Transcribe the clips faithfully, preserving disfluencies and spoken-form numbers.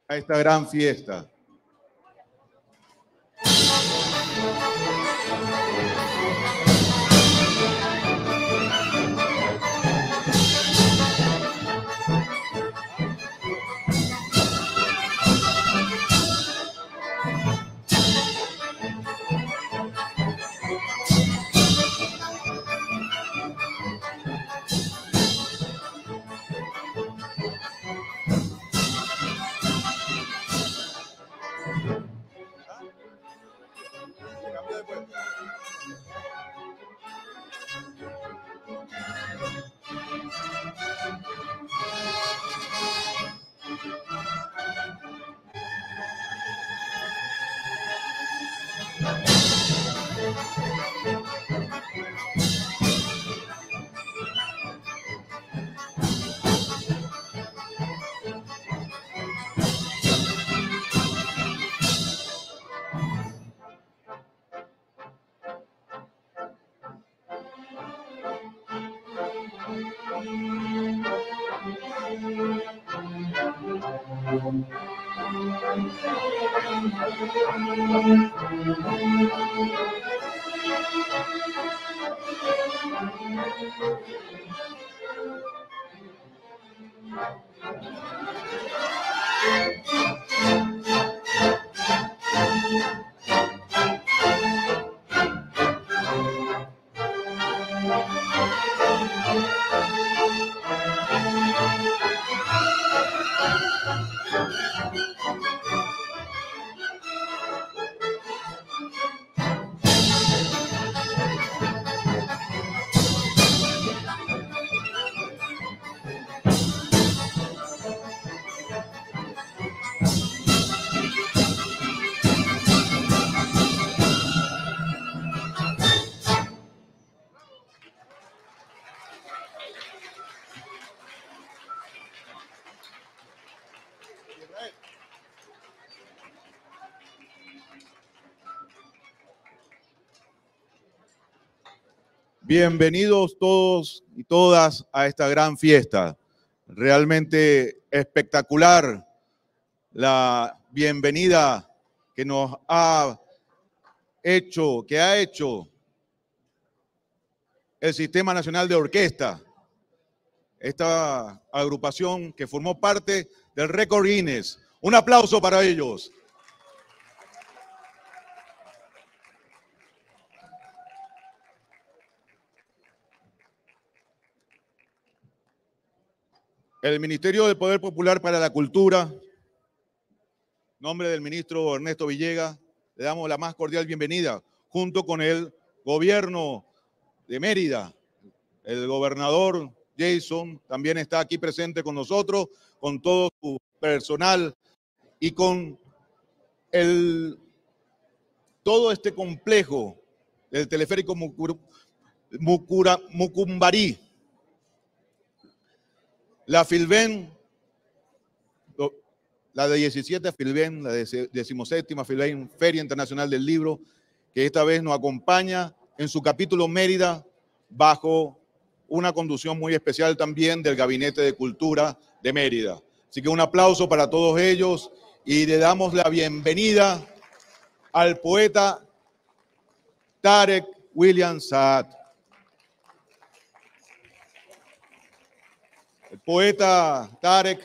a esta gran fiesta. Bienvenidos todos y todas a esta gran fiesta. Realmente espectacular la bienvenida que nos ha hecho, que ha hecho el Sistema Nacional de Orquesta. Esta agrupación que formó parte del récord Guinness. Un aplauso para ellos. El Ministerio del Poder Popular para la Cultura, en nombre del ministro Ernesto Villegas, le damos la más cordial bienvenida, junto con el gobierno de Mérida. El gobernador Jason también está aquí presente con nosotros, con todo su personal y con el, todo este complejo del teleférico Mucura, Mucura, Mucumbarí. La Filben, la de diecisiete Filben, la decimoséptima Filben, Feria Internacional del Libro, que esta vez nos acompaña en su capítulo Mérida, bajo una conducción muy especial también del Gabinete de Cultura de Mérida. Así que un aplauso para todos ellos y le damos la bienvenida al poeta Tarek William Saad. El poeta Tarek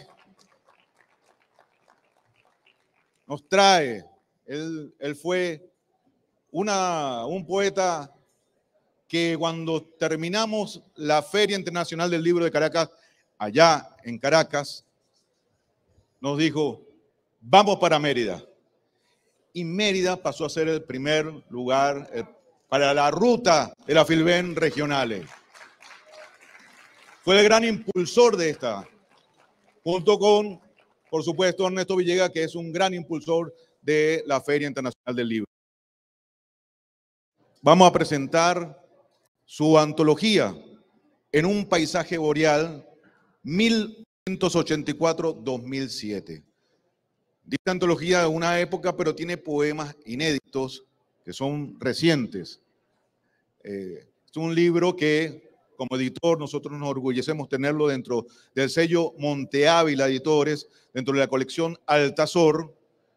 nos trae, él, él fue una, un poeta que cuando terminamos la Feria Internacional del Libro de Caracas, allá en Caracas, nos dijo, vamos para Mérida. Y Mérida pasó a ser el primer lugar el, para la ruta de la Filben regionales. Fue el gran impulsor de esta, junto con, por supuesto, Ernesto Villegas, que es un gran impulsor de la Feria Internacional del Libro. Vamos a presentar su antología En un paisaje boreal mil novecientos ochenta y cuatro a dos mil siete. Dicha antología es una época, pero tiene poemas inéditos que son recientes. Eh, es un libro que como editor, nosotros nos orgullecemos tenerlo dentro del sello Monte Ávila Editores, dentro de la colección Altazor.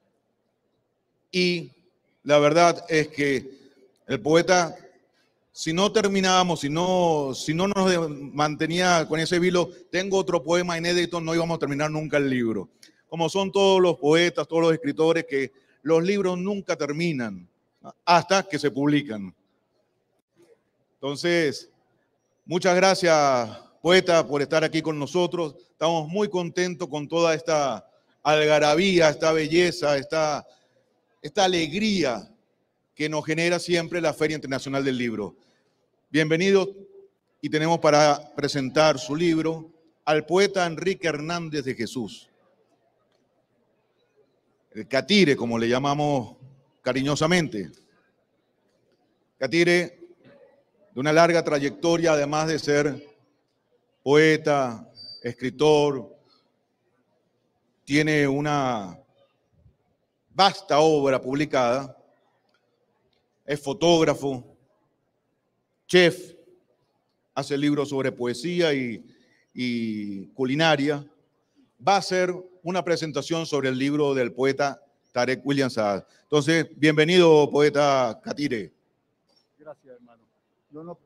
Y la verdad es que el poeta, si no terminábamos, si no, si no nos mantenía con ese vilo, tengo otro poema inédito, no íbamos a terminar nunca el libro. Como son todos los poetas, todos los escritores, que los libros nunca terminan hasta que se publican. Entonces, muchas gracias, poeta, por estar aquí con nosotros. Estamos muy contentos con toda esta algarabía, esta belleza, esta, esta alegría que nos genera siempre la Feria Internacional del Libro. Bienvenidos, y tenemos para presentar su libro al poeta Enrique Hernández de Jesús. El Catire, como le llamamos cariñosamente. Catire, de una larga trayectoria, además de ser poeta, escritor, tiene una vasta obra publicada, es fotógrafo, chef, hace libros sobre poesía y, y culinaria. Va a hacer una presentación sobre el libro del poeta Tarek William Saad. Entonces, bienvenido, poeta Catire. Gracias, hermano. Yo no...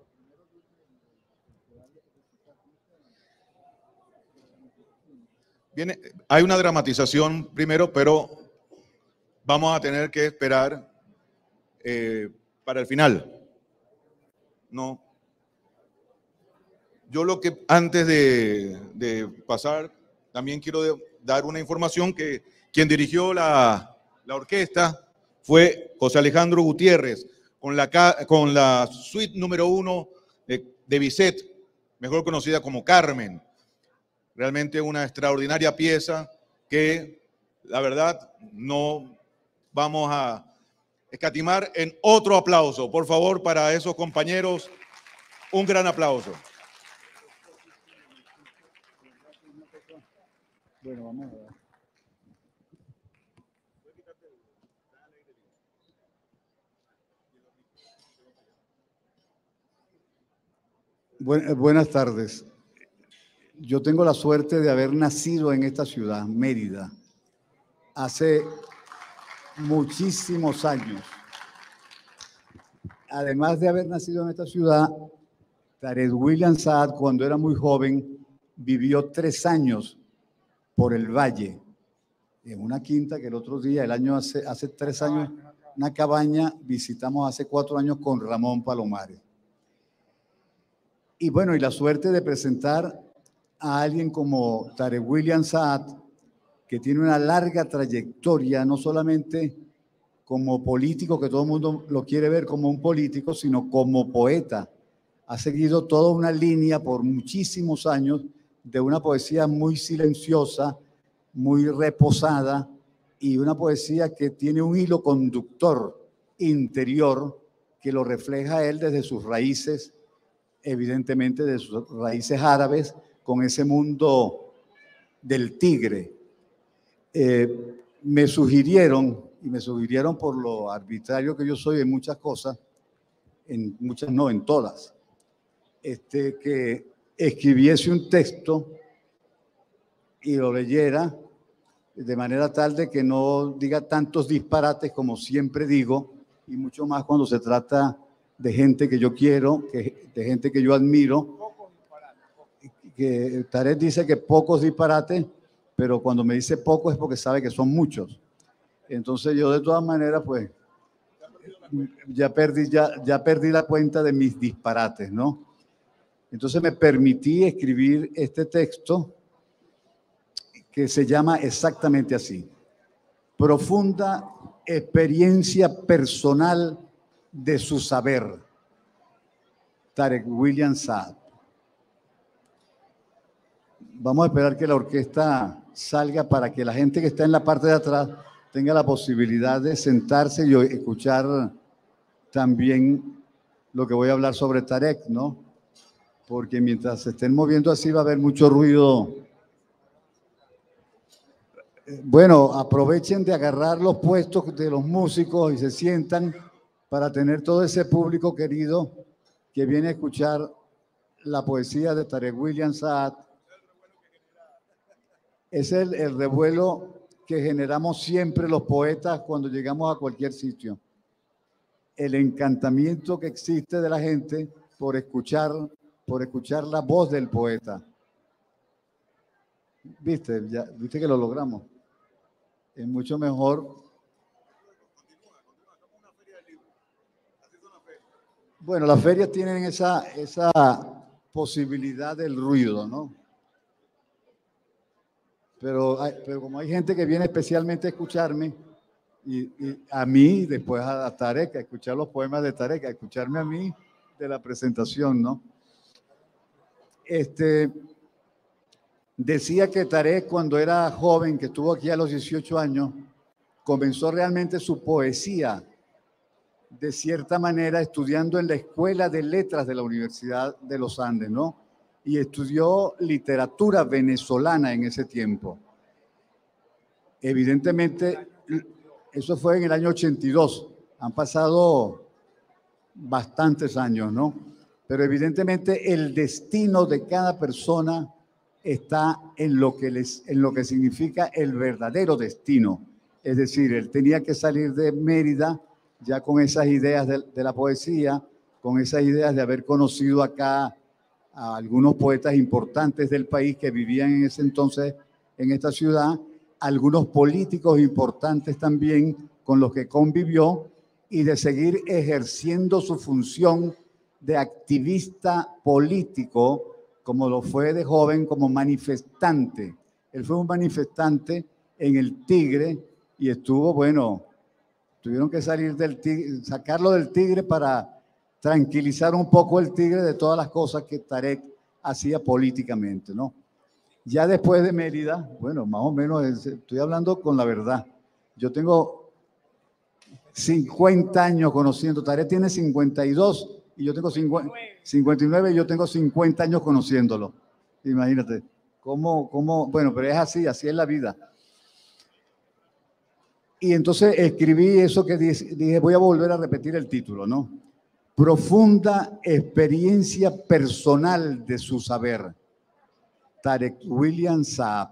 Viene, hay una dramatización primero, pero vamos a tener que esperar eh, para el final. No. Yo lo que, antes de, de pasar, también quiero de, dar una información que quien dirigió la, la orquesta fue José Alejandro Gutiérrez, con la, con la suite número uno de, de Bizet, mejor conocida como Carmen. Realmente una extraordinaria pieza que, la verdad, no vamos a escatimar en otro aplauso. Por favor, para esos compañeros, un gran aplauso. Bueno, vamos a ver. Buenas tardes. Yo tengo la suerte de haber nacido en esta ciudad, Mérida, hace muchísimos años. Además de haber nacido en esta ciudad, Tarek William Saad, cuando era muy joven, vivió tres años por el valle, en una quinta que el otro día, el año hace, hace tres años, una cabaña, visitamos hace cuatro años con Ramón Palomares. Y bueno, y la suerte de presentar a alguien como Tarek William Saad, que tiene una larga trayectoria, no solamente como político, que todo el mundo lo quiere ver como un político, sino como poeta. Ha seguido toda una línea por muchísimos años de una poesía muy silenciosa, muy reposada, y una poesía que tiene un hilo conductor interior que lo refleja él desde sus raíces, evidentemente de sus raíces árabes, con ese mundo del tigre. Eh, me sugirieron, y me sugirieron por lo arbitrario que yo soy en muchas cosas, en muchas no, en todas, este, que escribiese un texto y lo leyera de manera tal de que no diga tantos disparates como siempre digo, y mucho más cuando se trata de gente que yo quiero, que, de gente que yo admiro. Que Tarek dice que pocos disparates, pero cuando me dice poco es porque sabe que son muchos. Entonces yo de todas maneras, pues, ya perdí, ya, ya perdí la cuenta de mis disparates, ¿no? Entonces me permití escribir este texto que se llama exactamente así: profunda experiencia personal de su saber. Tarek William Saad. Vamos a esperar que la orquesta salga para que la gente que está en la parte de atrás tenga la posibilidad de sentarse y escuchar también lo que voy a hablar sobre Tarek, ¿no? Porque mientras se estén moviendo así va a haber mucho ruido. Bueno, aprovechen de agarrar los puestos de los músicos y se sientan para tener todo ese público querido que viene a escuchar la poesía de Tarek William Saad es el, el revuelo que generamos siempre los poetas cuando llegamos a cualquier sitio. El encantamiento que existe de la gente por escuchar, por escuchar la voz del poeta. ¿Viste? Ya, ¿viste que lo logramos? Es mucho mejor. Bueno, las ferias tienen esa, esa posibilidad del ruido, ¿no? Pero, hay, pero como hay gente que viene especialmente a escucharme, y, y a mí, después a, a Tarek, a escuchar los poemas de Tarek, a escucharme a mí de la presentación, ¿no? Este, decía que Tarek, cuando era joven, que estuvo aquí a los dieciocho años, comenzó realmente su poesía, de cierta manera, estudiando en la Escuela de Letras de la Universidad de los Andes, ¿no? Y estudió literatura venezolana en ese tiempo. Evidentemente, eso fue en el año ochenta y dos. Han pasado bastantes años, ¿no? Pero evidentemente el destino de cada persona está en lo que, les, en lo que significa el verdadero destino. Es decir, él tenía que salir de Mérida ya con esas ideas de, de la poesía, con esas ideas de haber conocido acá a algunos poetas importantes del país que vivían en ese entonces en esta ciudad, algunos políticos importantes también con los que convivió, y de seguir ejerciendo su función de activista político, como lo fue de joven, como manifestante. Él fue un manifestante en el Tigre y estuvo, bueno, tuvieron que salir del Tigre, sacarlo del Tigre para tranquilizar un poco el Tigre de todas las cosas que Tarek hacía políticamente, ¿no? Ya después de Mérida, bueno, más o menos, estoy hablando con la verdad. Yo tengo cincuenta años conociendo, Tarek tiene cincuenta y dos y yo tengo cincuenta y nueve y yo tengo cincuenta años conociéndolo. Imagínate, cómo, cómo, bueno, pero es así, así es la vida. Y entonces escribí eso que dije, dije, voy a volver a repetir el título, ¿no? Profunda experiencia personal de su saber. Tarek William Saad.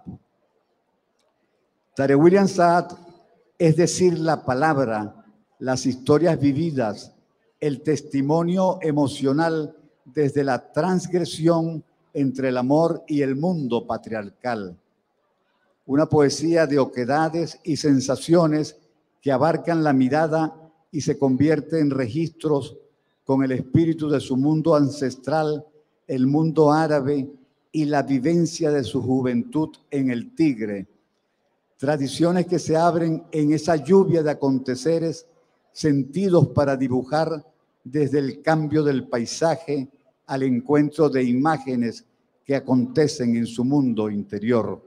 Tarek William Saad es decir, la palabra, las historias vividas, el testimonio emocional desde la transgresión entre el amor y el mundo patriarcal. Una poesía de oquedades y sensaciones que abarcan la mirada y se convierte en registros con el espíritu de su mundo ancestral, el mundo árabe y la vivencia de su juventud en el Tigre. Tradiciones que se abren en esa lluvia de aconteceres, sentidos para dibujar desde el cambio del paisaje al encuentro de imágenes que acontecen en su mundo interior.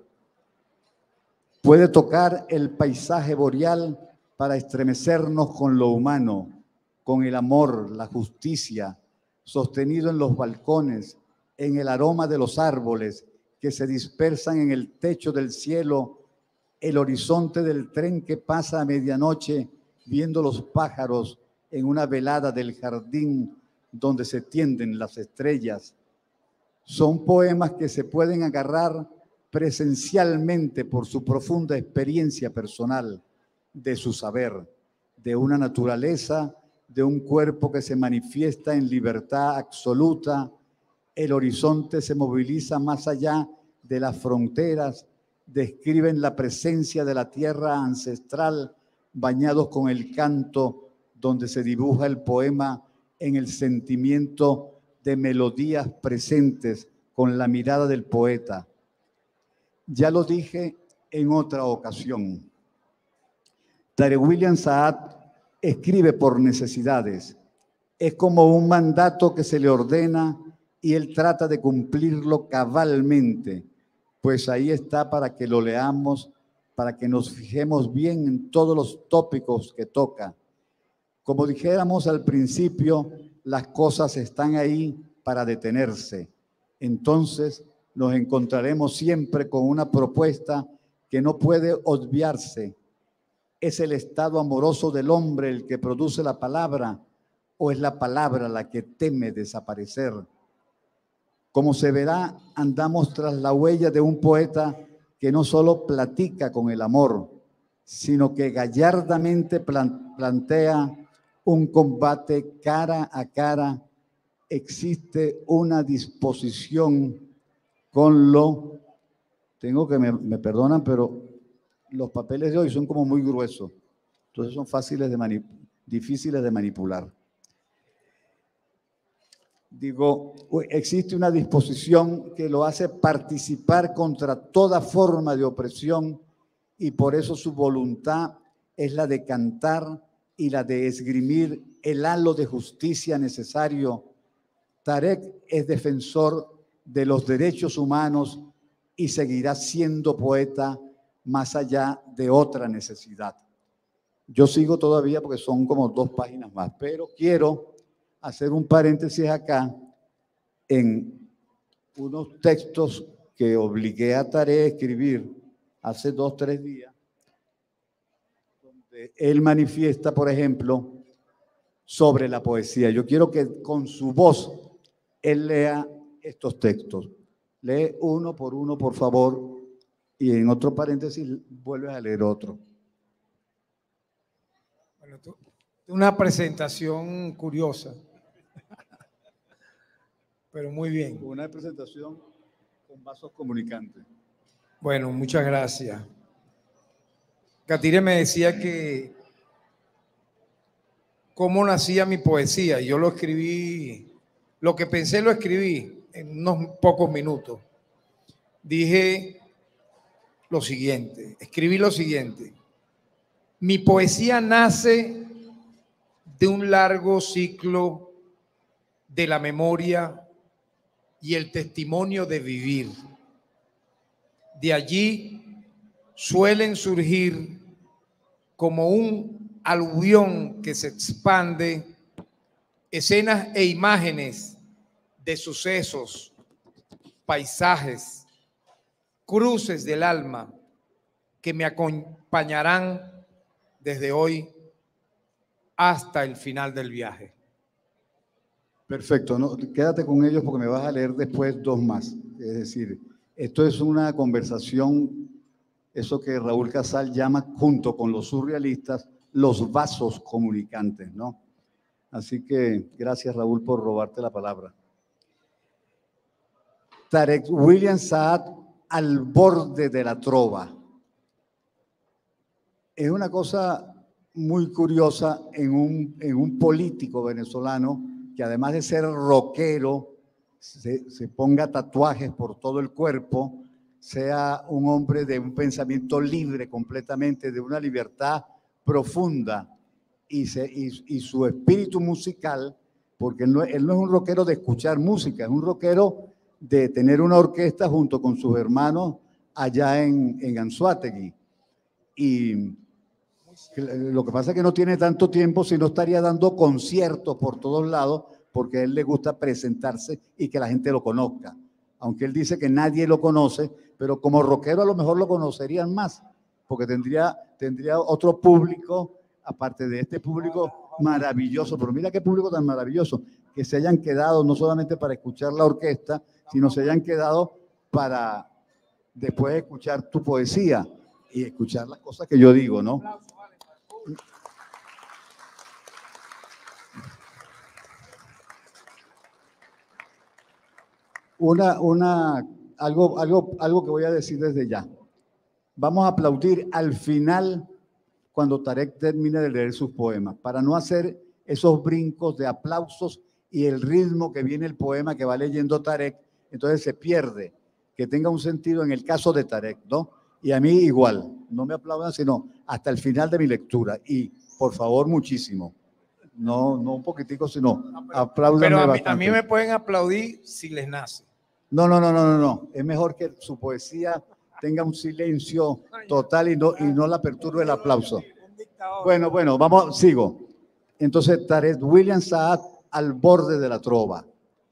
Puede tocar el paisaje boreal para estremecernos con lo humano, con el amor, la justicia, sostenido en los balcones, en el aroma de los árboles que se dispersan en el techo del cielo, el horizonte del tren que pasa a medianoche viendo los pájaros en una velada del jardín donde se tienden las estrellas. Son poemas que se pueden agarrar presencialmente por su profunda experiencia personal, de su saber, de una naturaleza, de un cuerpo que se manifiesta en libertad absoluta. El horizonte se moviliza más allá de las fronteras, describen la presencia de la tierra ancestral, bañados con el canto, donde se dibuja el poema en el sentimiento de melodías presentes con la mirada del poeta. Ya lo dije en otra ocasión. Tarek William Saad escribe por necesidades. Es como un mandato que se le ordena y él trata de cumplirlo cabalmente, pues ahí está para que lo leamos, para que nos fijemos bien en todos los tópicos que toca. Como dijéramos al principio, las cosas están ahí para detenerse. Entonces nos encontraremos siempre con una propuesta que no puede obviarse. ¿Es el estado amoroso del hombre el que produce la palabra o es la palabra la que teme desaparecer? Como se verá, andamos tras la huella de un poeta que no solo platica con el amor, sino que gallardamente plan- plantea un combate cara a cara. Existe una disposición con lo... Tengo que, me, me perdonan, pero los papeles de hoy son como muy gruesos, entonces son fáciles de manip- difíciles de manipular. Digo, existe una disposición que lo hace participar contra toda forma de opresión y por eso su voluntad es la de cantar y la de esgrimir el halo de justicia necesario. Tarek es defensor de los derechos humanos y seguirá siendo poeta más allá de otra necesidad. Yo sigo todavía porque son como dos páginas más, pero quiero hacer un paréntesis acá en unos textos que obligué a Tarek a escribir hace dos, tres días, donde él manifiesta, por ejemplo, sobre la poesía. Yo quiero que con su voz él lea estos textos. Lee uno por uno, por favor, y en otro paréntesis vuelves a leer otro. Bueno, tú, una presentación curiosa, pero muy bien. Una presentación con vasos comunicantes. Bueno, muchas gracias. Katire me decía que cómo nacía mi poesía. Yo lo escribí, lo que pensé lo escribí en unos pocos minutos. Dije lo siguiente, escribí lo siguiente. Mi poesía nace de un largo ciclo de la memoria y el testimonio de vivir. De allí suelen surgir como un aluvión que se expande escenas e imágenes de sucesos, paisajes, cruces del alma que me acompañarán desde hoy hasta el final del viaje. Perfecto, no, quédate con ellos porque me vas a leer después dos más. Es decir, esto es una conversación, eso que Raúl Casal llama, junto con los surrealistas, los vasos comunicantes, ¿no? Así que gracias, Raúl, por robarte la palabra. Tarek William Saad, al borde de la trova. Es una cosa muy curiosa en un, en un político venezolano que además de ser rockero, se, se ponga tatuajes por todo el cuerpo, sea un hombre de un pensamiento libre completamente, de una libertad profunda y, se, y, y su espíritu musical, porque él no, él no es un rockero de escuchar música, es un rockero de tener una orquesta junto con sus hermanos allá en, en Anzoátegui. Y lo que pasa es que no tiene tanto tiempo, si no estaría dando conciertos por todos lados, porque a él le gusta presentarse y que la gente lo conozca. Aunque él dice que nadie lo conoce, pero como rockero a lo mejor lo conocerían más, porque tendría, tendría otro público, aparte de este público maravilloso. Pero mira qué público tan maravilloso, que se hayan quedado no solamente para escuchar la orquesta, sino se hayan quedado para después escuchar tu poesía y escuchar las cosas que yo digo, ¿no? Una, una, algo, algo, algo que voy a decir desde ya. Vamos a aplaudir al final cuando Tarek termine de leer sus poemas, para no hacer esos brincos de aplausos y el ritmo que viene el poema que va leyendo Tarek, entonces se pierde, que tenga un sentido en el caso de Tarek, ¿no? Y a mí igual, no me aplaudan, sino hasta el final de mi lectura. Y por favor, muchísimo. No, no un poquitico, sino no, apláudanme pero a mí, bastante. a mí me pueden aplaudir si les nace. No, no, no, no, no, no. Es mejor que su poesía tenga un silencio total y no, y no la perturbe el aplauso. Bueno, bueno, vamos, sigo. Entonces, Tarek William Saad, al borde de la trova.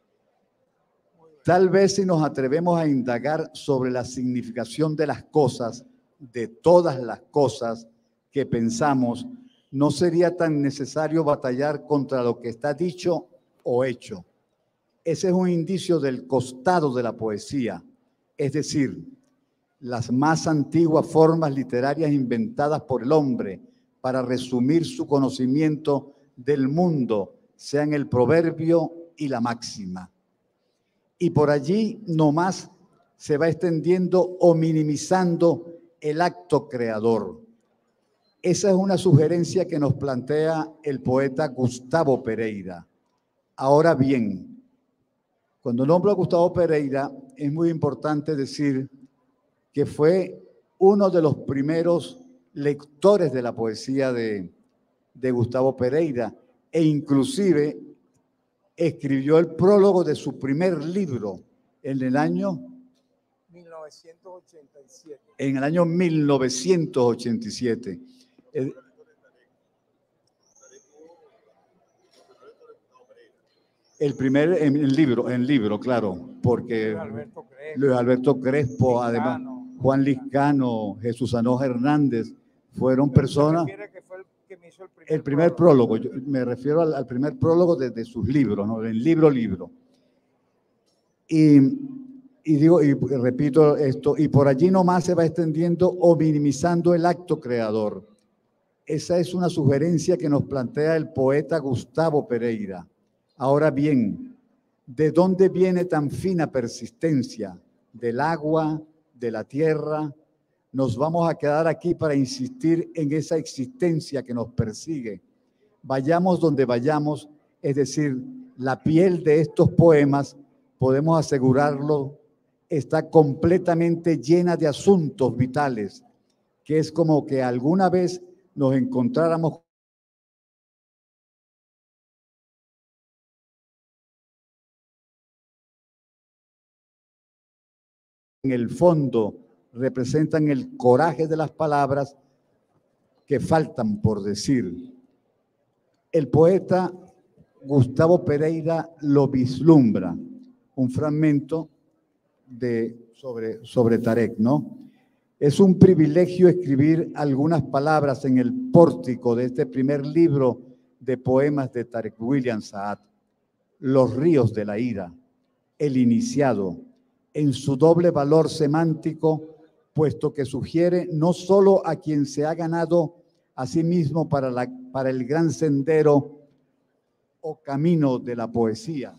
Tal vez si nos atrevemos a indagar sobre la significación de las cosas, de todas las cosas que pensamos, no sería tan necesario batallar contra lo que está dicho o hecho. Ese es un indicio del costado de la poesía, es decir, las más antiguas formas literarias inventadas por el hombre para resumir su conocimiento del mundo, sean el proverbio y la máxima. Y por allí nomás se va extendiendo o minimizando el acto creador. Esa es una sugerencia que nos plantea el poeta Gustavo Pereira. Ahora bien, cuando nombro a Gustavo Pereira, es muy importante decir que fue uno de los primeros lectores de la poesía de, de Gustavo Pereira, e inclusive escribió el prólogo de su primer libro en el año mil novecientos ochenta y siete. En el año mil novecientos ochenta y siete. El, el primer en, en libro, en libro, claro, porque Luis Alberto Crespo, Luis Alberto Crespo Liscano, además Juan Liscano, Jesús Anoja Hernández, fueron Pero personas. se refiere que fue el que me hizo el primer, El primer prólogo, yo me refiero al, al primer prólogo de, de sus libros, ¿no? El libro, libro. Y, y digo, y repito esto, y por allí nomás se va extendiendo o minimizando el acto creador. Esa es una sugerencia que nos plantea el poeta Gustavo Pereira. Ahora bien, ¿de dónde viene tan fina persistencia? ¿Del agua, de la tierra? Nos vamos a quedar aquí para insistir en esa existencia que nos persigue. Vayamos donde vayamos, es decir, la piel de estos poemas, podemos asegurarlo, está completamente llena de asuntos vitales, que es como que alguna vez nos encontráramos en el fondo, representan el coraje de las palabras que faltan por decir. El poeta Gustavo Pereira lo vislumbra, un fragmento de, sobre, sobre Tarek, ¿no? Es un privilegio escribir algunas palabras en el pórtico de este primer libro de poemas de Tarek William Saad, Los ríos de la ira, el iniciado, en su doble valor semántico, puesto que sugiere no solo a quien se ha ganado a sí mismo para, la, para el gran sendero o camino de la poesía,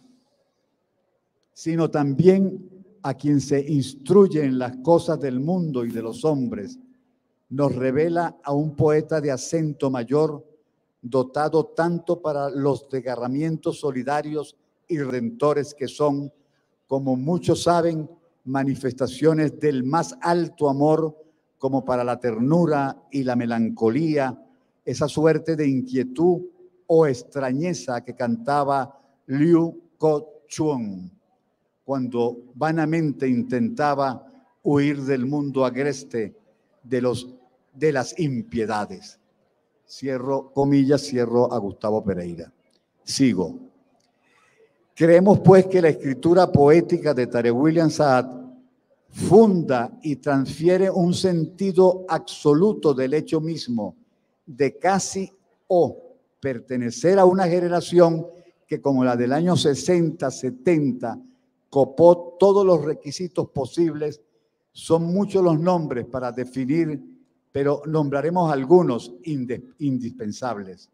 sino también a quien se instruye en las cosas del mundo y de los hombres. Nos revela a un poeta de acento mayor, dotado tanto para los desgarramientos solidarios y redentores que son, como muchos saben, manifestaciones del más alto amor, como para la ternura y la melancolía, esa suerte de inquietud o extrañeza que cantaba Liu Ko-chuan cuando vanamente intentaba huir del mundo agreste de, los, de las impiedades. Cierro comillas, cierro a Gustavo Pereira. Sigo. Creemos pues que la escritura poética de Tarek William Saad funda y transfiere un sentido absoluto del hecho mismo, de casi o pertenecer a una generación que, como la del año sesenta, setenta, copó todos los requisitos posibles. Son muchos los nombres para definir, pero nombraremos algunos indispensables.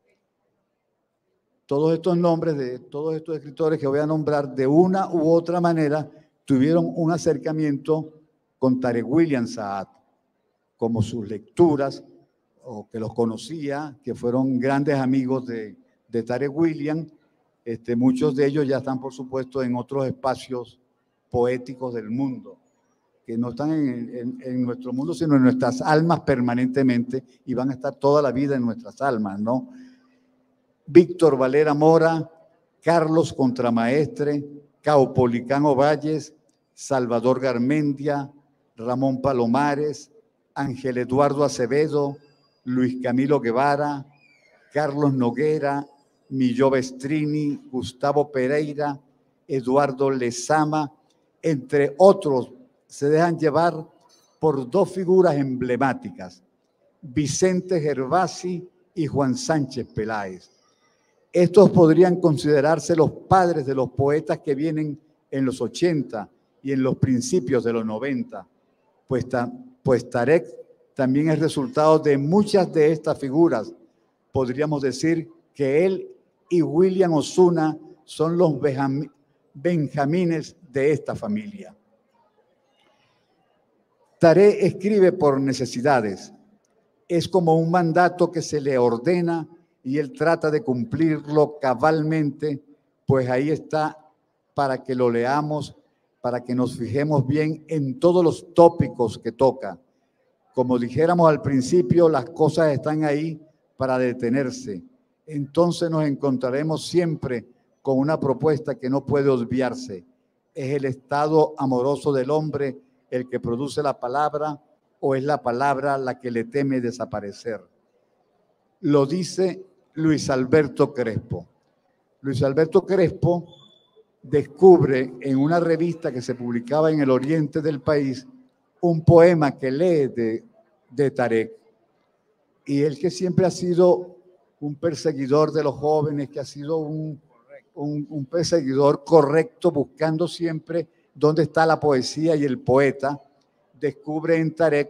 Todos estos nombres de todos estos escritores que voy a nombrar, de una u otra manera, tuvieron un acercamiento con Tarek William Saad, como sus lecturas, o que los conocía, que fueron grandes amigos de, de Tarek William. Este, muchos de ellos ya están, por supuesto, en otros espacios poéticos del mundo, que no están en, en, en nuestro mundo, sino en nuestras almas permanentemente, y van a estar toda la vida en nuestras almas, ¿no? Víctor Valera Mora, Carlos Contramaestre, Caupolicán Valles, Salvador Garmendia, Ramón Palomares, Ángel Eduardo Acevedo, Luis Camilo Guevara, Carlos Noguera, Milló Bestrini, Gustavo Pereira, Eduardo Lezama, entre otros, se dejan llevar por dos figuras emblemáticas, Vicente Gervasi y Juan Sánchez Peláez. Estos podrían considerarse los padres de los poetas que vienen en los ochenta y en los principios de los noventa, pues, ta, pues Tarek también es resultado de muchas de estas figuras. Podríamos decir que él y William Osuna son los benjamines de esta familia. Tarek escribe por necesidades. Es como un mandato que se le ordena y él trata de cumplirlo cabalmente, pues ahí está para que lo leamos, para que nos fijemos bien en todos los tópicos que toca. Como dijéramos al principio, las cosas están ahí para detenerse. Entonces nos encontraremos siempre con una propuesta que no puede obviarse. ¿Es el estado amoroso del hombre el que produce la palabra o es la palabra la que le teme desaparecer? Lo dice Luis Alberto Crespo. Luis Alberto Crespo descubre en una revista que se publicaba en el oriente del país un poema que lee de, de Tarek. Y él, que siempre ha sido un perseguidor de los jóvenes, que ha sido un, un, un perseguidor correcto, buscando siempre dónde está la poesía y el poeta, descubre en Tarek,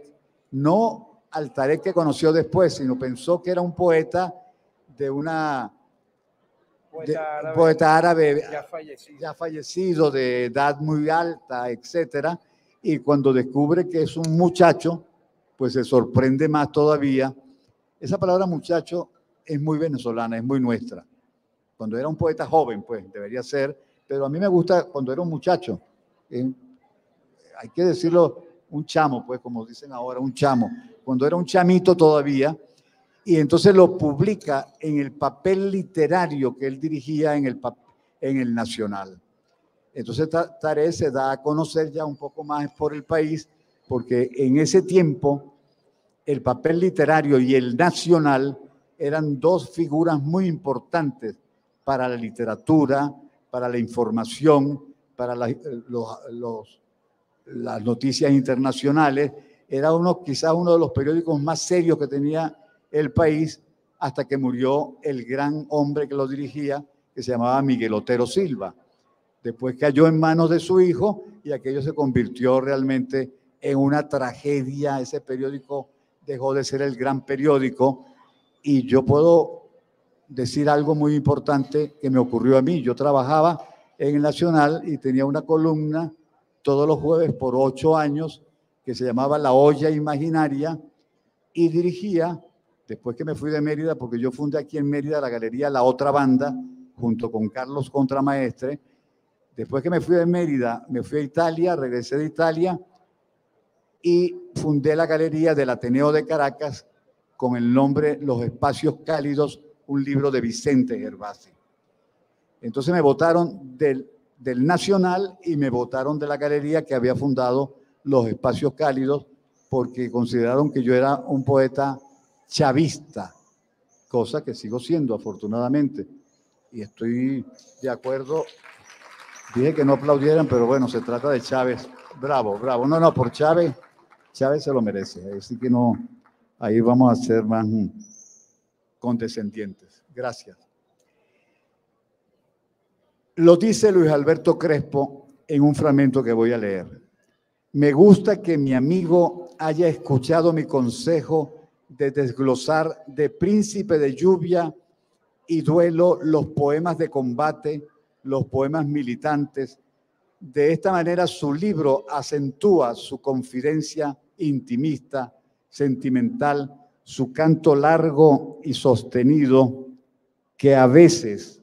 no al Tarek que conoció después, sino pensó que era un poeta de una... Poeta, de, árabe, poeta árabe ya fallecido. ya fallecido, de edad muy alta, etcétera, y cuando descubre que es un muchacho, pues se sorprende más todavía. Esa palabra muchacho es muy venezolana, es muy nuestra. Cuando era un poeta joven, pues debería ser, pero a mí me gusta cuando era un muchacho. Eh, hay que decirlo, un chamo, pues como dicen ahora, un chamo. Cuando era un chamito todavía, y entonces lo publica en el papel literario que él dirigía en el, en el Nacional. Entonces Tarek se da a conocer ya un poco más por el país, porque en ese tiempo el papel literario y el Nacional eran dos figuras muy importantes para la literatura, para la información, para la, los, los, las noticias internacionales. Era uno, quizás uno de los periódicos más serios que tenía el país, hasta que murió el gran hombre que lo dirigía, que se llamaba Miguel Otero Silva. Después cayó en manos de su hijo y aquello se convirtió realmente en una tragedia. Ese periódico dejó de ser el gran periódico, y yo puedo decir algo muy importante que me ocurrió a mí. Yo trabajaba en el Nacional y tenía una columna todos los jueves por ocho años que se llamaba La Olla Imaginaria, y dirigía, después que me fui de Mérida, porque yo fundé aquí en Mérida la galería La Otra Banda, junto con Carlos Contramaestre. Después que me fui de Mérida, me fui a Italia, regresé de Italia y fundé la galería del Ateneo de Caracas con el nombre Los Espacios Cálidos, un libro de Vicente Gervasi. Entonces me votaron del, del Nacional y me votaron de la galería que había fundado Los Espacios Cálidos, porque consideraron que yo era un poeta chavista, cosa que sigo siendo, afortunadamente. Y estoy de acuerdo. Dije que no aplaudieran, pero bueno, se trata de Chávez. Bravo, bravo. No, no, por Chávez, Chávez se lo merece. Así que no, ahí vamos a ser más condescendientes. Gracias. Lo dice Luis Alberto Crespo en un fragmento que voy a leer. Me gusta que mi amigo haya escuchado mi consejo de desglosar de Príncipe de Lluvia y Duelo los poemas de combate, los poemas militantes. De esta manera su libro acentúa su confidencia intimista, sentimental, su canto largo y sostenido, que a veces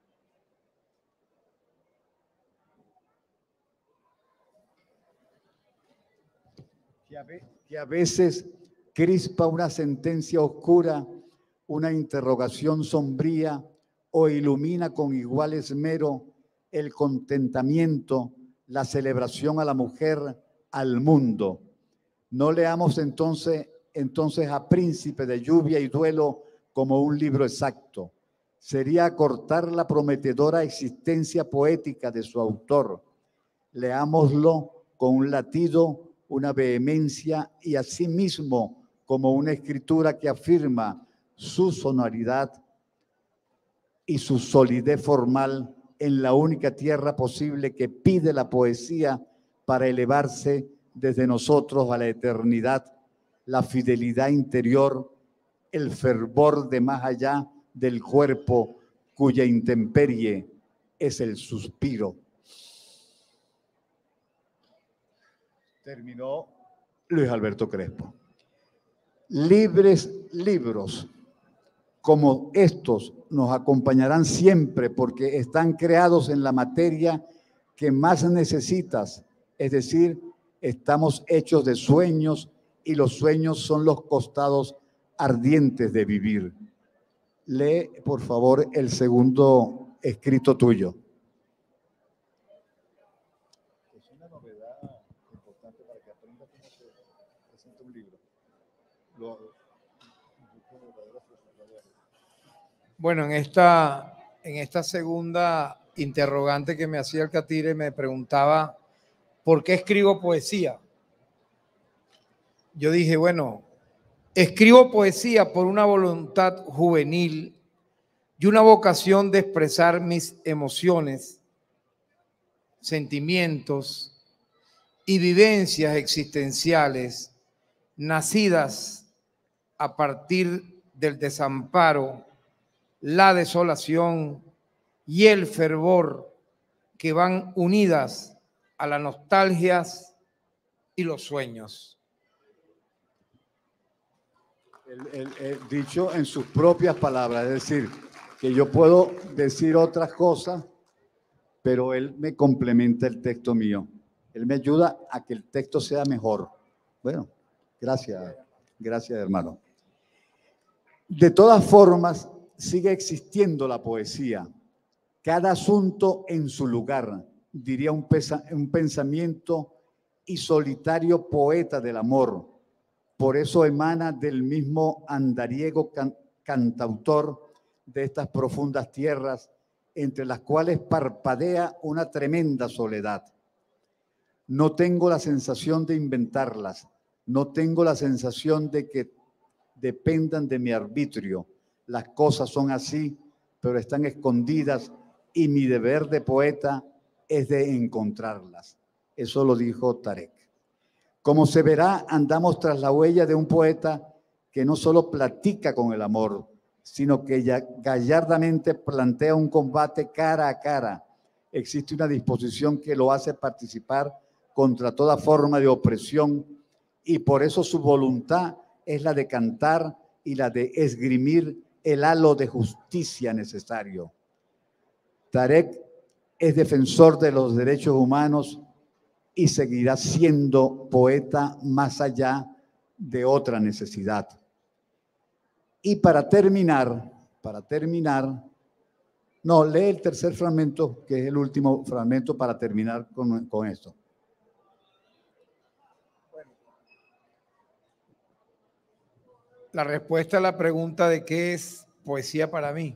que a, ve, que a veces crispa una sentencia oscura, una interrogación sombría, o ilumina con igual esmero el contentamiento, la celebración a la mujer, al mundo. No leamos entonces, entonces a Príncipe de Lluvia y Duelo como un libro exacto. Sería acortar la prometedora existencia poética de su autor. Leámoslo con un latido, una vehemencia y asimismo como una escritura que afirma su sonoridad, y su solidez formal en la única tierra posible que pide la poesía para elevarse desde nosotros a la eternidad, la fidelidad interior, el fervor de más allá del cuerpo, cuya intemperie es el suspiro. Terminó Luis Alberto Crespo. Libres libros como estos nos acompañarán siempre porque están creados en la materia que más necesitas, es decir, estamos hechos de sueños y los sueños son los costados ardientes de vivir. Lee, por favor, el segundo escrito tuyo. Es una novedad importante para que aprendas cómo se presenta un libro. Lo, Bueno, en esta, en esta segunda interrogante que me hacía el Catire, me preguntaba ¿por qué escribo poesía? Yo dije, bueno, escribo poesía por una voluntad juvenil y una vocación de expresar mis emociones, sentimientos y vivencias existenciales nacidas a partir del desamparo, la desolación y el fervor que van unidas a las nostalgias y los sueños. El, el, el dicho en sus propias palabras, es decir, que yo puedo decir otras cosas, pero él me complementa el texto mío. Él me ayuda a que el texto sea mejor. Bueno, gracias, gracias, hermano. De todas formas, sigue existiendo la poesía. Cada asunto en su lugar, diría un, pesa, un pensamiento y solitario poeta del amor. Por eso emana del mismo andariego can, cantautor de estas profundas tierras, entre las cuales parpadea una tremenda soledad. No tengo la sensación de inventarlas, no tengo la sensación de que dependan de mi arbitrio. Las cosas son así, pero están escondidas y mi deber de poeta es de encontrarlas. Eso lo dijo Tarek. Como se verá, andamos tras la huella de un poeta que no solo platica con el amor, sino que ya gallardamente plantea un combate cara a cara. Existe una disposición que lo hace participar contra toda forma de opresión y por eso su voluntad es la de cantar y la de esgrimir el halo de justicia necesario. Tarek es defensor de los derechos humanos y seguirá siendo poeta más allá de otra necesidad. Y para terminar, para terminar, no, lee el tercer fragmento, que es el último fragmento para terminar con, con esto. La respuesta a la pregunta de qué es poesía para mí.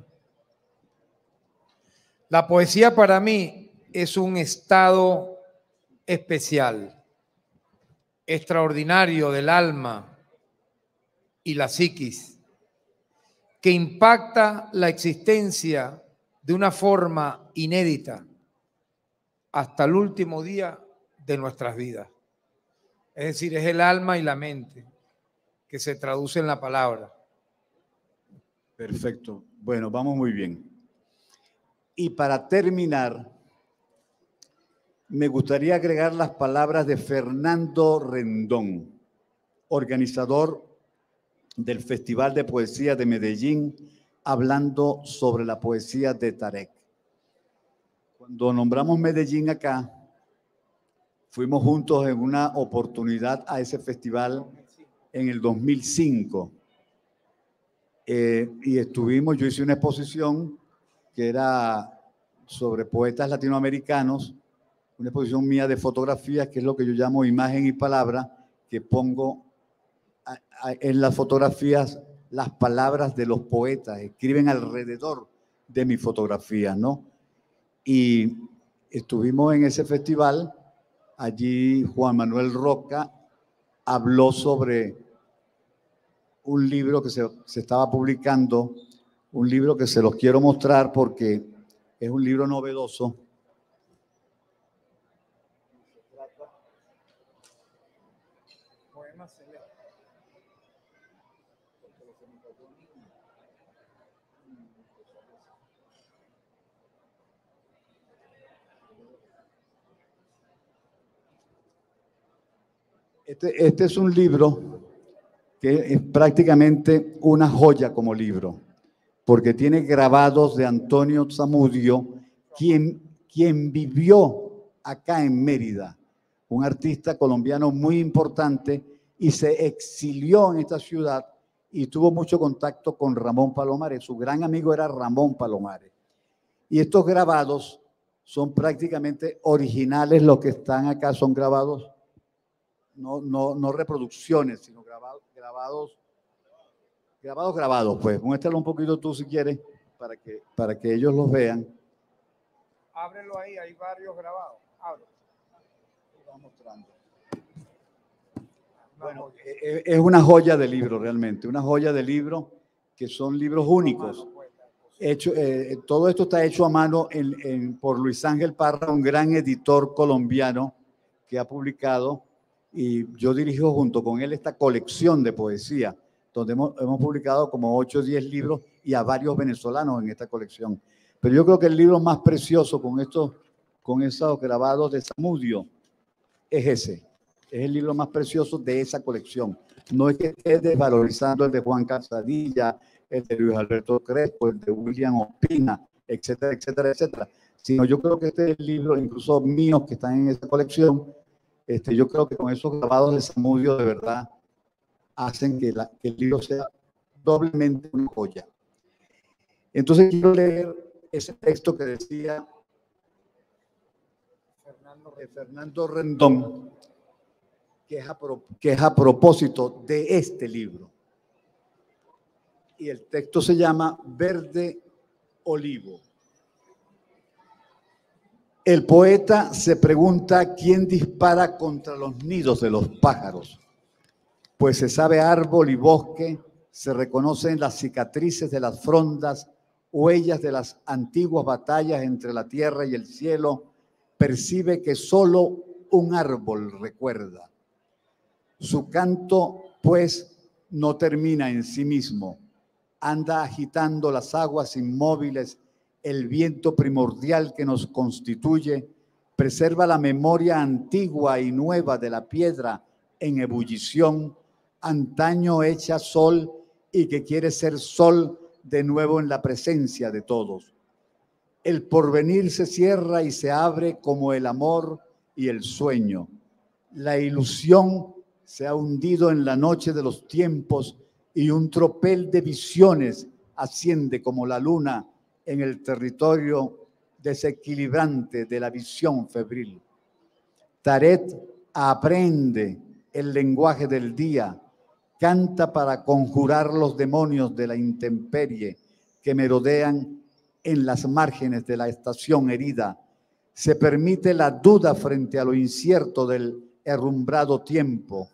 La poesía para mí es un estado especial, extraordinario del alma y la psiquis, que impacta la existencia de una forma inédita hasta el último día de nuestras vidas. Es decir, es el alma y la mente que se traduce en la palabra. Perfecto. Bueno, vamos muy bien. Y para terminar, me gustaría agregar las palabras de Fernando Rendón, organizador del Festival de Poesía de Medellín, hablando sobre la poesía de Tarek. Cuando nombramos Medellín acá, fuimos juntos en una oportunidad a ese festival en el dos mil cinco. Eh, y estuvimos, yo hice una exposición que era sobre poetas latinoamericanos, una exposición mía de fotografías, que es lo que yo llamo imagen y palabra, que pongo a, a, en las fotografías las palabras de los poetas, escriben alrededor de mis fotografías, ¿no? Y estuvimos en ese festival, allí Juan Manuel Roca habló sobre un libro que se, se estaba publicando, un libro que se los quiero mostrar porque es un libro novedoso. Este, este es un libro que es prácticamente una joya como libro, porque tiene grabados de Antonio Zamudio, quien, quien vivió acá en Mérida, un artista colombiano muy importante, y se exilió en esta ciudad y tuvo mucho contacto con Ramón Palomares. Su gran amigo era Ramón Palomares. Y estos grabados son prácticamente originales, los que están acá son grabados, no, no, no reproducciones, sino grabados, grabados, grabados, grabados, pues. Muéstralo un poquito tú si quieres, para que, para que ellos los vean. Ábrelo ahí, hay varios grabados. Ábrelo. Vamos mostrando. Bueno, es una joya de libro realmente, una joya de libro que son libros únicos. Hecho, eh, todo esto está hecho a mano en, en, por Luis Ángel Parra, un gran editor colombiano que ha publicado, y yo dirijo junto con él esta colección de poesía, donde hemos, hemos publicado como ocho o diez libros y a varios venezolanos en esta colección. Pero yo creo que el libro más precioso con estos, con esos grabados de Zamudio es ese. Es el libro más precioso de esa colección. No es que esté desvalorizando el de Juan Casadilla, el de Luis Alberto Crespo, el de William Ospina, etcétera, etcétera, etcétera. Sino yo creo que este es el libro, incluso míos que están en esa colección, este, yo creo que con esos grabados de Zamudio de verdad hacen que, la, que el libro sea doblemente una joya. Entonces quiero leer ese texto que decía Fernando, eh, Fernando Rendón, que es, a, que es a propósito de este libro. Y el texto se llama Verde Olivo. El poeta se pregunta quién dispara contra los nidos de los pájaros, pues se sabe árbol y bosque, se reconocen las cicatrices de las frondas, huellas de las antiguas batallas entre la tierra y el cielo, percibe que solo un árbol recuerda. Su canto, pues, no termina en sí mismo. Anda agitando las aguas inmóviles, el viento primordial que nos constituye, preserva la memoria antigua y nueva de la piedra en ebullición, antaño hecha sol y que quiere ser sol de nuevo en la presencia de todos. El porvenir se cierra y se abre como el amor y el sueño. La ilusión se ha hundido en la noche de los tiempos y un tropel de visiones asciende como la luna en el territorio desequilibrante de la visión febril. Taret aprende el lenguaje del día, canta para conjurar los demonios de la intemperie que merodean en las márgenes de la estación herida. Se permite la duda frente a lo incierto del herrumbrado tiempo.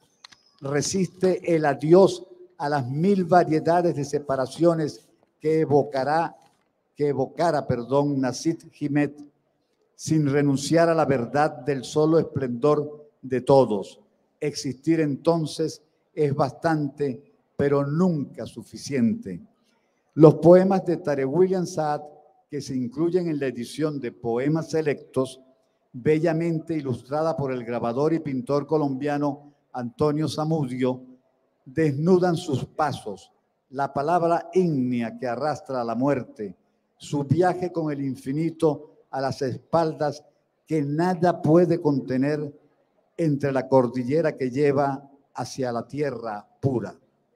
Resiste el adiós a las mil variedades de separaciones que evocará, que evocara, perdón, Nassim Hamed, sin renunciar a la verdad del solo esplendor de todos. Existir entonces es bastante, pero nunca suficiente. Los poemas de Tarek William Saad, que se incluyen en la edición de Poemas Selectos, bellamente ilustrada por el grabador y pintor colombiano Antonio Zamudio, desnudan sus pasos, la palabra ígnea que arrastra a la muerte, su viaje con el infinito a las espaldas que nada puede contener entre la cordillera que lleva hacia la tierra pura.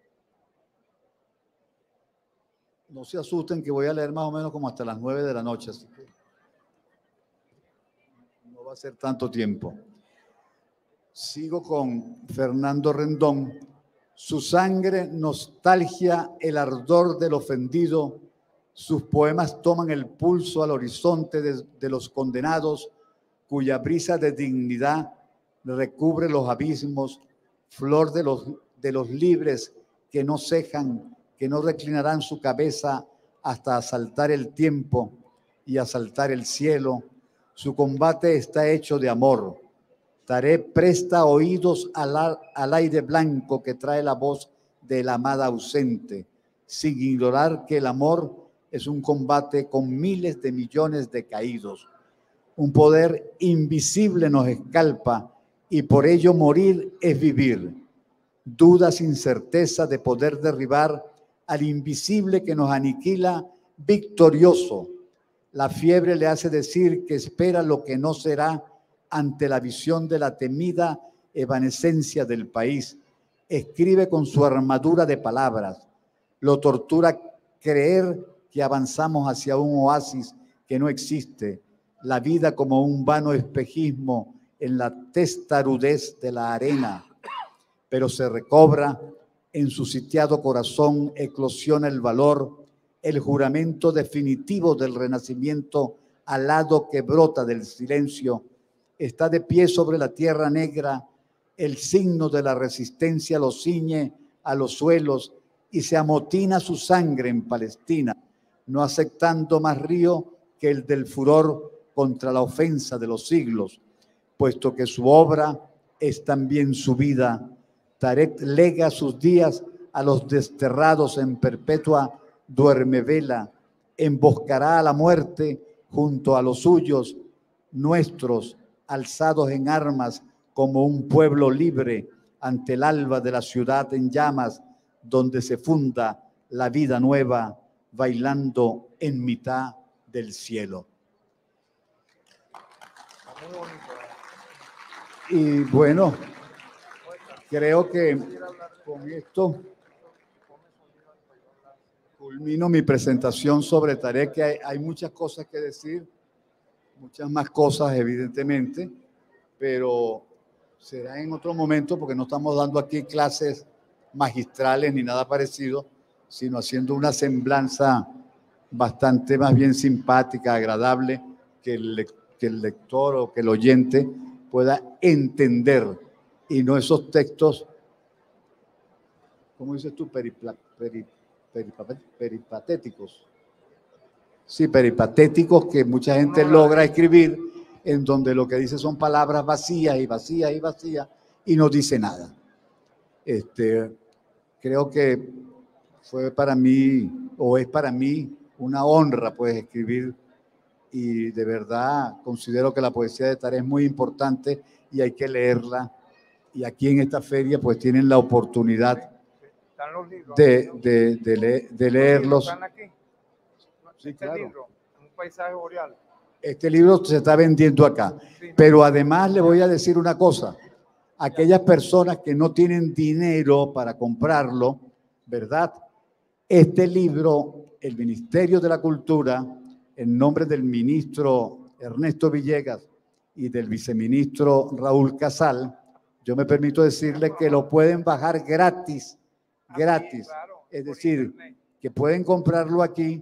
No se asusten que voy a leer más o menos como hasta las nueve de la noche, así que no va a ser tanto tiempo. Sigo con Fernando Rendón. Su sangre, nostalgia, el ardor del ofendido. Sus poemas toman el pulso al horizonte de, de los condenados, cuya brisa de dignidad recubre los abismos, flor de los, de los libres que no cejan, que no reclinarán su cabeza hasta asaltar el tiempo y asaltar el cielo. Su combate está hecho de amor. Tarek presta oídos al, al aire blanco que trae la voz de la amada ausente, sin ignorar que el amor es un combate con miles de millones de caídos. Un poder invisible nos escalpa y por ello morir es vivir. Duda sin certeza de poder derribar al invisible que nos aniquila victorioso. La fiebre le hace decir que espera lo que no será ante la visión de la temida evanescencia del país. Escribe con su armadura de palabras. Lo tortura creer que avanzamos hacia un oasis que no existe. La vida como un vano espejismo en la testarudez de la arena. Pero se recobra, en su sitiado corazón eclosiona el valor, el juramento definitivo del renacimiento alado que brota del silencio. Está de pie sobre la tierra negra, el signo de la resistencia lo ciñe a los suelos y se amotina su sangre en Palestina, no aceptando más río que el del furor contra la ofensa de los siglos, puesto que su obra es también su vida. Tarek lega sus días a los desterrados en perpetua duermevela, emboscará a la muerte junto a los suyos, nuestros, alzados en armas como un pueblo libre ante el alba de la ciudad en llamas, donde se funda la vida nueva, bailando en mitad del cielo. Y bueno, creo que con esto culmino mi presentación sobre Tarek, que hay, hay muchas cosas que decir, muchas más cosas evidentemente, pero será en otro momento porque no estamos dando aquí clases magistrales ni nada parecido, sino haciendo una semblanza bastante más bien simpática, agradable, que el, que el lector o que el oyente pueda entender y no esos textos, ¿cómo dices tú? Peripla, peri, peripla, peripatéticos. Sí, peripatéticos que mucha gente logra escribir en donde lo que dice son palabras vacías y vacías y vacías y no dice nada. Este, creo que fue para mí o es para mí una honra pues escribir y de verdad considero que la poesía de Tarek es muy importante y hay que leerla y aquí en esta feria pues tienen la oportunidad de, de, de, le, de leerlos. Sí, claro. Un paisaje boreal. Este libro se está vendiendo acá, pero además le voy a decir una cosa, aquellas personas que no tienen dinero para comprarlo, ¿verdad? Este libro, el Ministerio de la Cultura, en nombre del ministro Ernesto Villegas y del viceministro Raúl Casal, yo me permito decirle que lo pueden bajar gratis, gratis, es decir, que pueden comprarlo aquí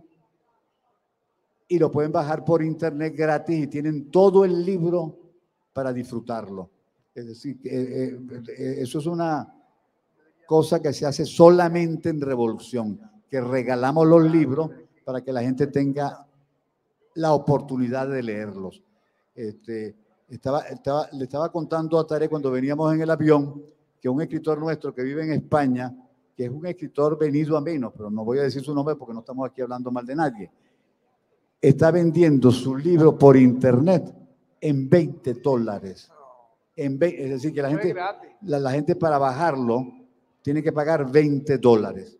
y lo pueden bajar por internet gratis y tienen todo el libro para disfrutarlo. Es decir, eh, eh, eso es una cosa que se hace solamente en Revolución, que regalamos los libros para que la gente tenga la oportunidad de leerlos. Este, estaba, estaba, le estaba contando a Tarek cuando veníamos en el avión que un escritor nuestro que vive en España, que es un escritor venido a menos, pero no voy a decir su nombre porque no estamos aquí hablando mal de nadie, está vendiendo su libro por internet en veinte dólares. En veinte, es decir, que la gente, la, la gente para bajarlo tiene que pagar veinte dólares.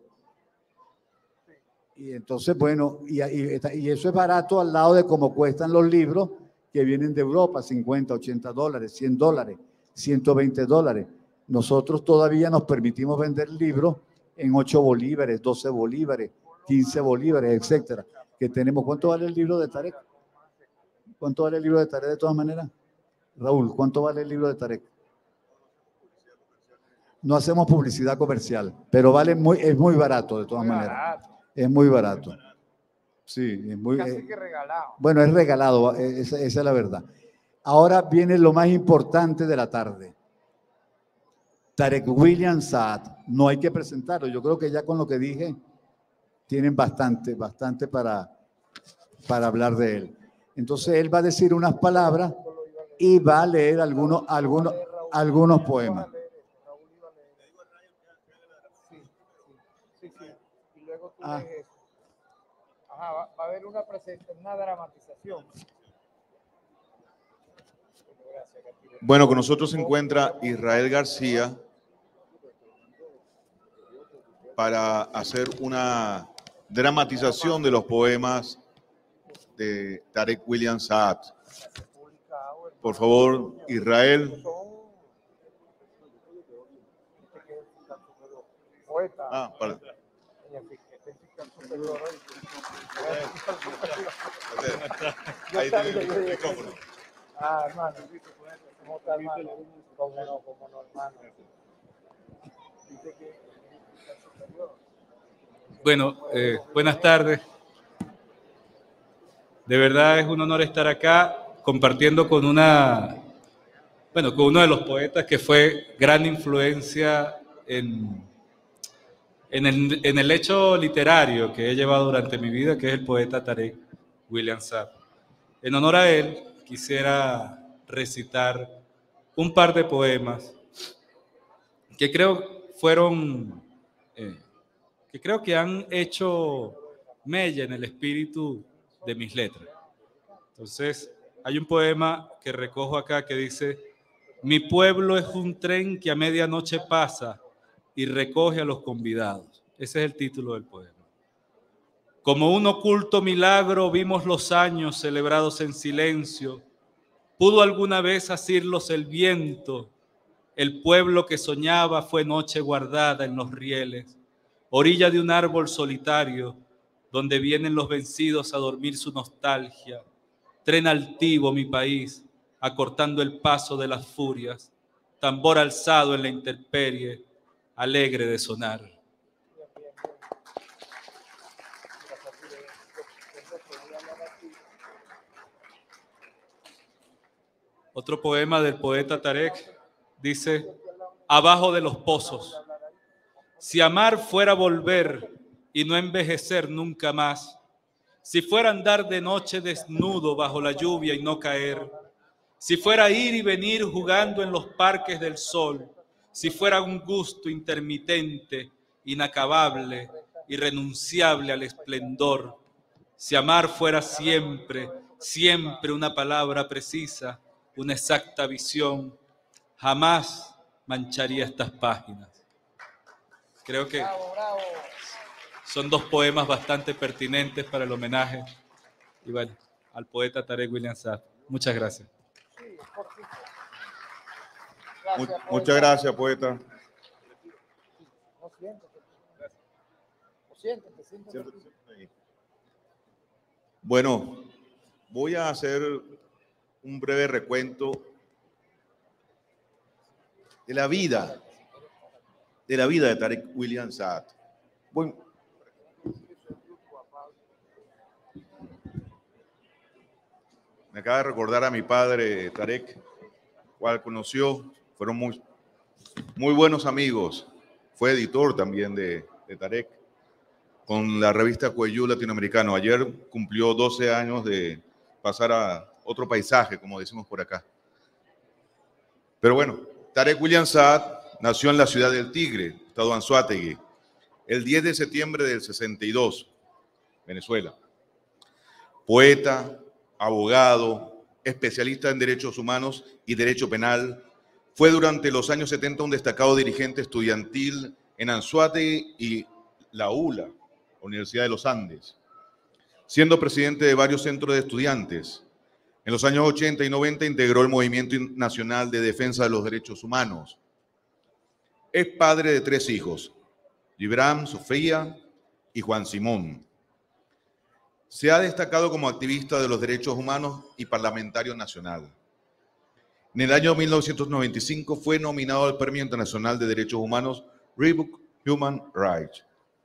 Y entonces, bueno, y, y, y eso es barato al lado de cómo cuestan los libros que vienen de Europa, cincuenta, ochenta dólares, cien dólares, ciento veinte dólares. Nosotros todavía nos permitimos vender libros en ocho bolívares, doce bolívares, quince bolívares, etcétera. Que tenemos. ¿Cuánto vale el libro de Tarek? ¿Cuánto vale el libro de Tarek de todas maneras? Raúl, ¿cuánto vale el libro de Tarek? No hacemos publicidad comercial, pero vale muy, es muy barato de todas muy maneras. Barato. Es muy barato. Sí, es muy. Casi eh, que regalado. Bueno, es regalado, esa, esa es la verdad. Ahora viene lo más importante de la tarde. Tarek William Saad, no hay que presentarlo. Yo creo que ya con lo que dije tienen bastante, bastante para, para hablar de él. Entonces él va a decir unas palabras y va a leer algunos, algunos, algunos poemas. Ah. Ajá, va, va a haber una, una dramatización. Bueno, con nosotros se encuentra Israel García para hacer una dramatización de los poemas de Tarek William Saad. Por favor, Israel. Ah, para. Ahí tiene el micrófono. Ah, hermano, ¿cómo está, hermano? ¿Cómo no, cómo no, hermano? Bueno, eh, buenas tardes. De verdad es un honor estar acá compartiendo con una, bueno, con uno de los poetas que fue gran influencia en, en, el, en el hecho literario que he llevado durante mi vida, que es el poeta Tarek William Saad. En honor a él, quisiera recitar un par de poemas que creo fueron, eh, que creo que han hecho mella en el espíritu de mis letras. Entonces, hay un poema que recojo acá que dice: mi pueblo es un tren que a medianoche pasa y recoge a los convidados. Ese es el título del poema. Como un oculto milagro vimos los años celebrados en silencio. ¿Pudo alguna vez asirlos el viento? El pueblo que soñaba fue noche guardada en los rieles, orilla de un árbol solitario, donde vienen los vencidos a dormir su nostalgia. Tren altivo, mi país, acortando el paso de las furias, tambor alzado en la intemperie, alegre de sonar. Otro poema del poeta Tarek dice: abajo de los pozos. Si amar fuera volver y no envejecer nunca más, si fuera andar de noche desnudo bajo la lluvia y no caer, si fuera ir y venir jugando en los parques del sol, si fuera un gusto intermitente, inacabable, irrenunciable al esplendor, si amar fuera siempre, siempre una palabra precisa, una exacta visión, jamás mancharía estas páginas. Creo que son dos poemas bastante pertinentes para el homenaje y bueno, al poeta Tarek William Saad. Muchas gracias. Muchas gracias, poeta. Bueno, voy a hacer un breve recuento de la vida, de la vida de Tarek William Saad. Bueno, me acaba de recordar a mi padre, Tarek, cual conoció, fueron muy, muy buenos amigos. Fue editor también de, de Tarek con la revista Cueyú Latinoamericano. Ayer cumplió doce años de pasar a otro paisaje, como decimos por acá. Pero bueno, Tarek William Saad nació en la ciudad del Tigre, estado Anzoátegui, el diez de septiembre del sesenta y dos, Venezuela. Poeta, abogado, especialista en derechos humanos y derecho penal, fue durante los años setenta un destacado dirigente estudiantil en Anzoátegui y la U L A, Universidad de los Andes, siendo presidente de varios centros de estudiantes. En los años ochenta y noventa integró el Movimiento Nacional de Defensa de los Derechos Humanos. Es padre de tres hijos, Gibran, Sofía y Juan Simón. Se ha destacado como activista de los derechos humanos y parlamentario nacional. En el año mil novecientos noventa y cinco fue nominado al Premio Internacional de Derechos Humanos Reebok Human Rights.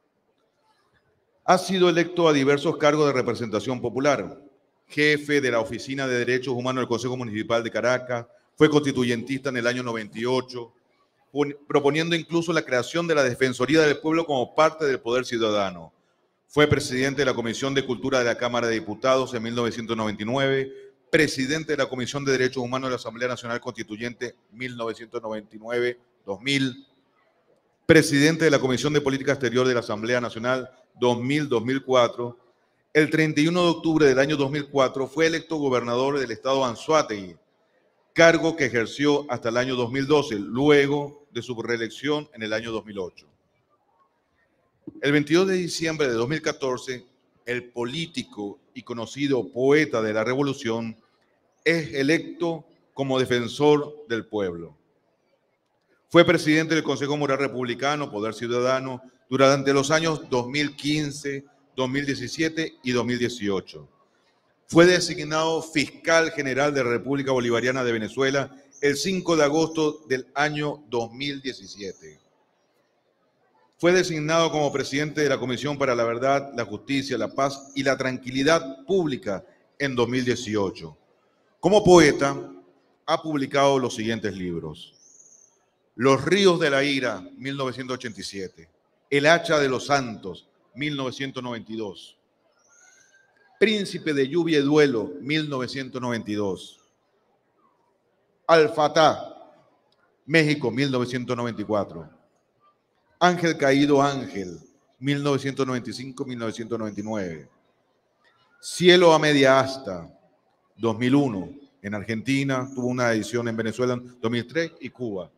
Ha sido electo a diversos cargos de representación popular. Jefe de la Oficina de Derechos Humanos del Consejo Municipal de Caracas, fue constituyentista en el año noventa y ocho, proponiendo incluso la creación de la Defensoría del Pueblo como parte del Poder Ciudadano. Fue presidente de la Comisión de Cultura de la Cámara de Diputados en mil novecientos noventa y nueve, presidente de la Comisión de Derechos Humanos de la Asamblea Nacional Constituyente mil novecientos noventa y nueve a dos mil, presidente de la Comisión de Política Exterior de la Asamblea Nacional dos mil a dos mil cuatro. El treinta y uno de octubre del año dos mil cuatro fue electo gobernador del estado Anzoátegui, cargo que ejerció hasta el año dos mil doce, luego de su reelección en el año dos mil ocho. El veintidós de diciembre de dos mil catorce, el político y conocido poeta de la Revolución es electo como defensor del pueblo. Fue presidente del Consejo Moral Republicano, Poder Ciudadano, durante los años dos mil quince, dos mil diecisiete y dos mil dieciocho. Fue designado fiscal general de la República Bolivariana de Venezuela el cinco de agosto del año dos mil diecisiete. Fue designado como presidente de la Comisión para la Verdad, la Justicia, la Paz y la Tranquilidad Pública en dos mil dieciocho. Como poeta, ha publicado los siguientes libros: Los Ríos de la Ira, mil novecientos ochenta y siete. El Hacha de los Santos, mil novecientos noventa y dos. Príncipe de Lluvia y Duelo, mil novecientos noventa y dos. Al-Fatah, México, mil novecientos noventa y cuatro. Ángel Caído Ángel, mil novecientos noventa y cinco a mil novecientos noventa y nueve. Cielo a Media Asta, dos mil uno. En Argentina, tuvo una edición en Venezuela en dos mil tres y Cuba.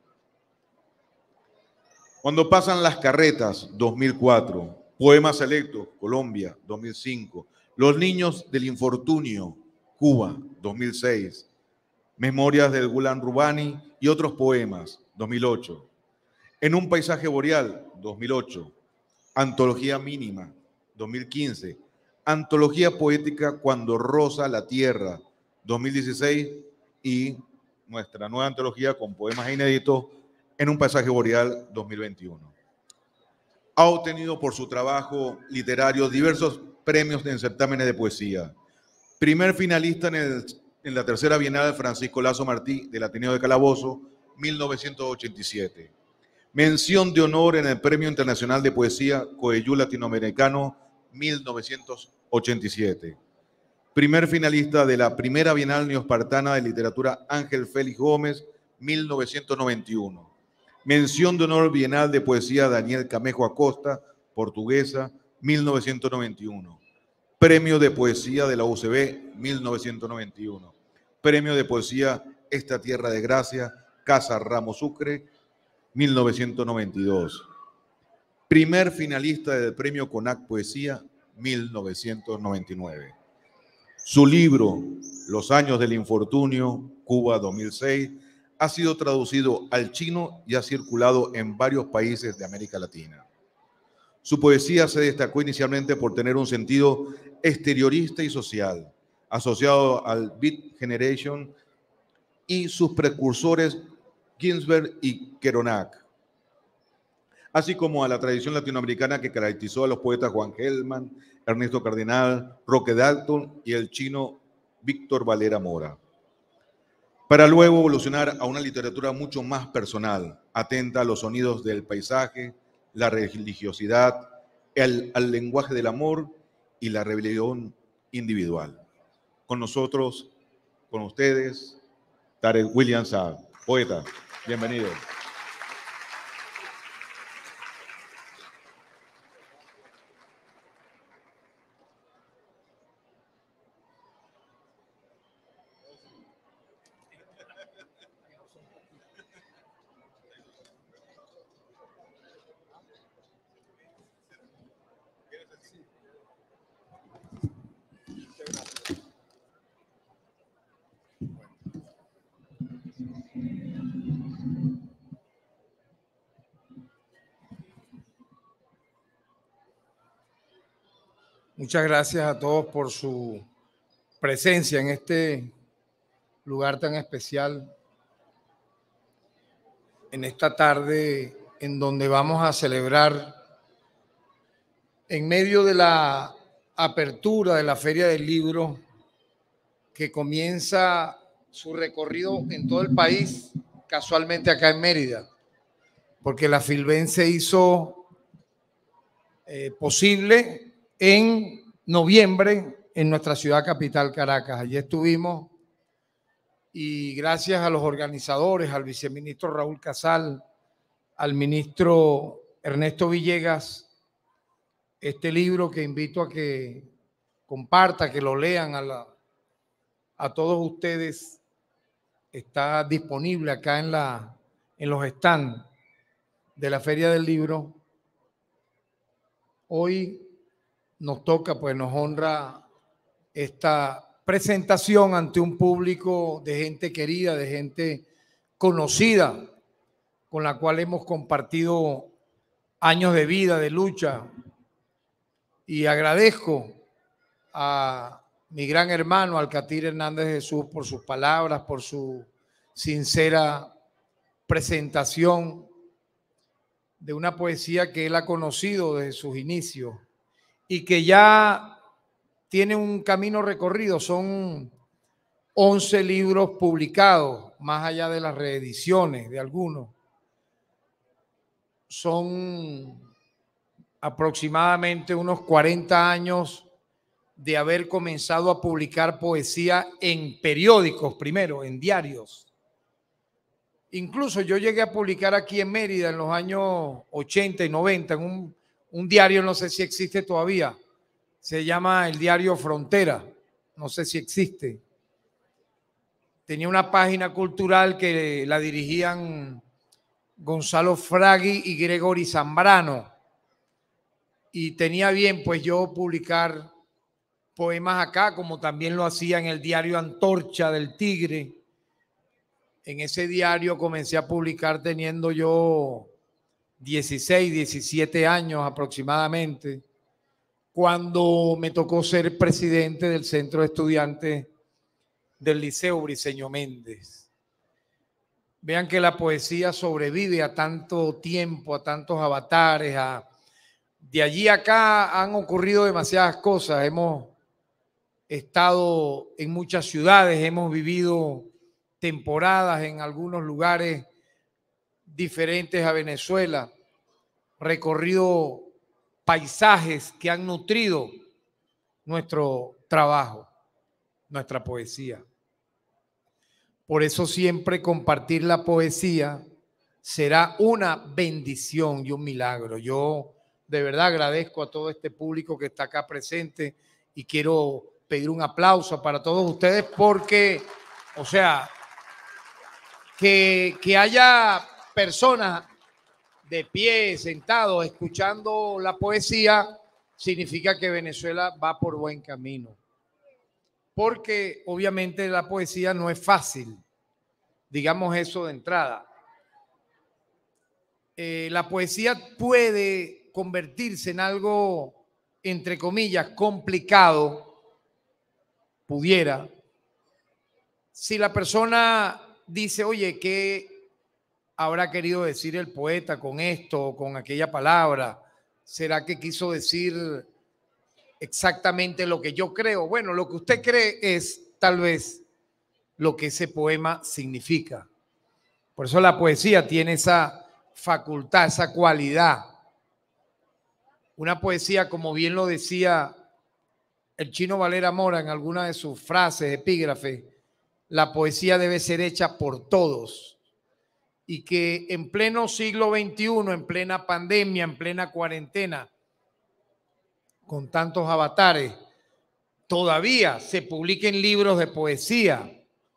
Cuando pasan las carretas, dos mil cuatro. Poemas selectos, Colombia, dos mil cinco. Los niños del infortunio, Cuba, dos mil seis. Memorias del Gulan Rubani y otros poemas, dos mil ocho. En un paisaje boreal, dos mil ocho. Antología mínima, dos mil quince. Antología poética Cuando rosa la tierra, dos mil dieciséis. Y nuestra nueva antología con poemas inéditos, En un paisaje boreal, dos mil veintiuno. Ha obtenido por su trabajo literario diversos premios en certámenes de poesía. Primer finalista en, el, en la tercera Bienal Francisco Lazo Martí del Ateneo de Calabozo, mil novecientos ochenta y siete. Mención de honor en el Premio Internacional de Poesía Coeyú Latinoamericano, mil novecientos ochenta y siete. Primer finalista de la primera Bienal Neospartana de Literatura Ángel Félix Gómez, mil novecientos noventa y uno. Mención de honor Bienal de Poesía Daniel Camejo Acosta, portuguesa, mil novecientos noventa y uno. Premio de Poesía de la U C B, mil novecientos noventa y uno. Premio de Poesía Esta Tierra de Gracia, Casa Ramos Sucre, mil novecientos noventa y dos. Primer finalista del Premio CONAC Poesía, mil novecientos noventa y nueve. Su libro, Los Años del Infortunio, Cuba, dos mil seis, ha sido traducido al chino y ha circulado en varios países de América Latina. Su poesía se destacó inicialmente por tener un sentido exteriorista y social, asociado al Beat Generation y sus precursores Ginsberg y Kerouac, así como a la tradición latinoamericana que caracterizó a los poetas Juan Gelman, Ernesto Cardenal, Roque Dalton y el chino Víctor Valera Mora, para luego evolucionar a una literatura mucho más personal, atenta a los sonidos del paisaje, la religiosidad, el, al lenguaje del amor y la rebelión individual. Con nosotros, con ustedes, Tarek William Saab, poeta. Bienvenido. Muchas gracias a todos por su presencia en este lugar tan especial, en esta tarde en donde vamos a celebrar, en medio de la apertura de la Feria del Libro, que comienza su recorrido en todo el país, casualmente acá en Mérida, porque la Filben se hizo eh, posible en noviembre en nuestra ciudad capital, Caracas. Allí estuvimos y gracias a los organizadores, al viceministro Raúl Casal, al ministro Ernesto Villegas, este libro que invito a que comparta, que lo lean a, la, a todos ustedes, está disponible acá en, la, en los stands de la Feria del Libro. Hoy nos toca, pues nos honra esta presentación ante un público de gente querida, de gente conocida, con la cual hemos compartido años de vida, de lucha. Y agradezco a mi gran hermano Alcatir Hernández Jesús por sus palabras, por su sincera presentación de una poesía que él ha conocido desde sus inicios y que ya tiene un camino recorrido. Son once libros publicados, más allá de las reediciones de algunos. Son aproximadamente unos cuarenta años de haber comenzado a publicar poesía en periódicos primero, en diarios. Incluso yo llegué a publicar aquí en Mérida en los años ochenta y noventa en un, un diario, no sé si existe todavía, se llama el diario Frontera, no sé si existe. Tenía una página cultural que la dirigían Gonzalo Fragui y Gregory Zambrano. Y tenía bien, pues, yo publicar poemas acá, como también lo hacía en el diario Antorcha del Tigre. En ese diario comencé a publicar teniendo yo dieciséis, diecisiete años aproximadamente, cuando me tocó ser presidente del Centro de Estudiantes del Liceo Briceño Méndez. Vean que la poesía sobrevive a tanto tiempo, a tantos avatares. A... De allí a acá han ocurrido demasiadas cosas. Hemos estado en muchas ciudades, hemos vivido temporadas en algunos lugares diferentes a Venezuela, recorrido paisajes que han nutrido nuestro trabajo, nuestra poesía. Por eso siempre compartir la poesía será una bendición y un milagro. Yo de verdad agradezco a todo este público que está acá presente y quiero pedir un aplauso para todos ustedes porque, o sea, que, que haya personas de pie, sentados, escuchando la poesía, significa que Venezuela va por buen camino. Porque obviamente la poesía no es fácil, digamos eso de entrada. Eh, la poesía puede convertirse en algo, entre comillas, complicado, pudiera, si la persona dice, oye, ¿qué habrá querido decir el poeta con esto o con aquella palabra? ¿Será que quiso decir exactamente lo que yo creo? Bueno, lo que usted cree es tal vez lo que ese poema significa. Por eso la poesía tiene esa facultad, esa cualidad. Una poesía, como bien lo decía el Chino Valera Mora en alguna de sus frases, epígrafes, la poesía debe ser hecha por todos. Y que en pleno siglo veintiuno, en plena pandemia, en plena cuarentena, con tantos avatares, todavía se publiquen libros de poesía,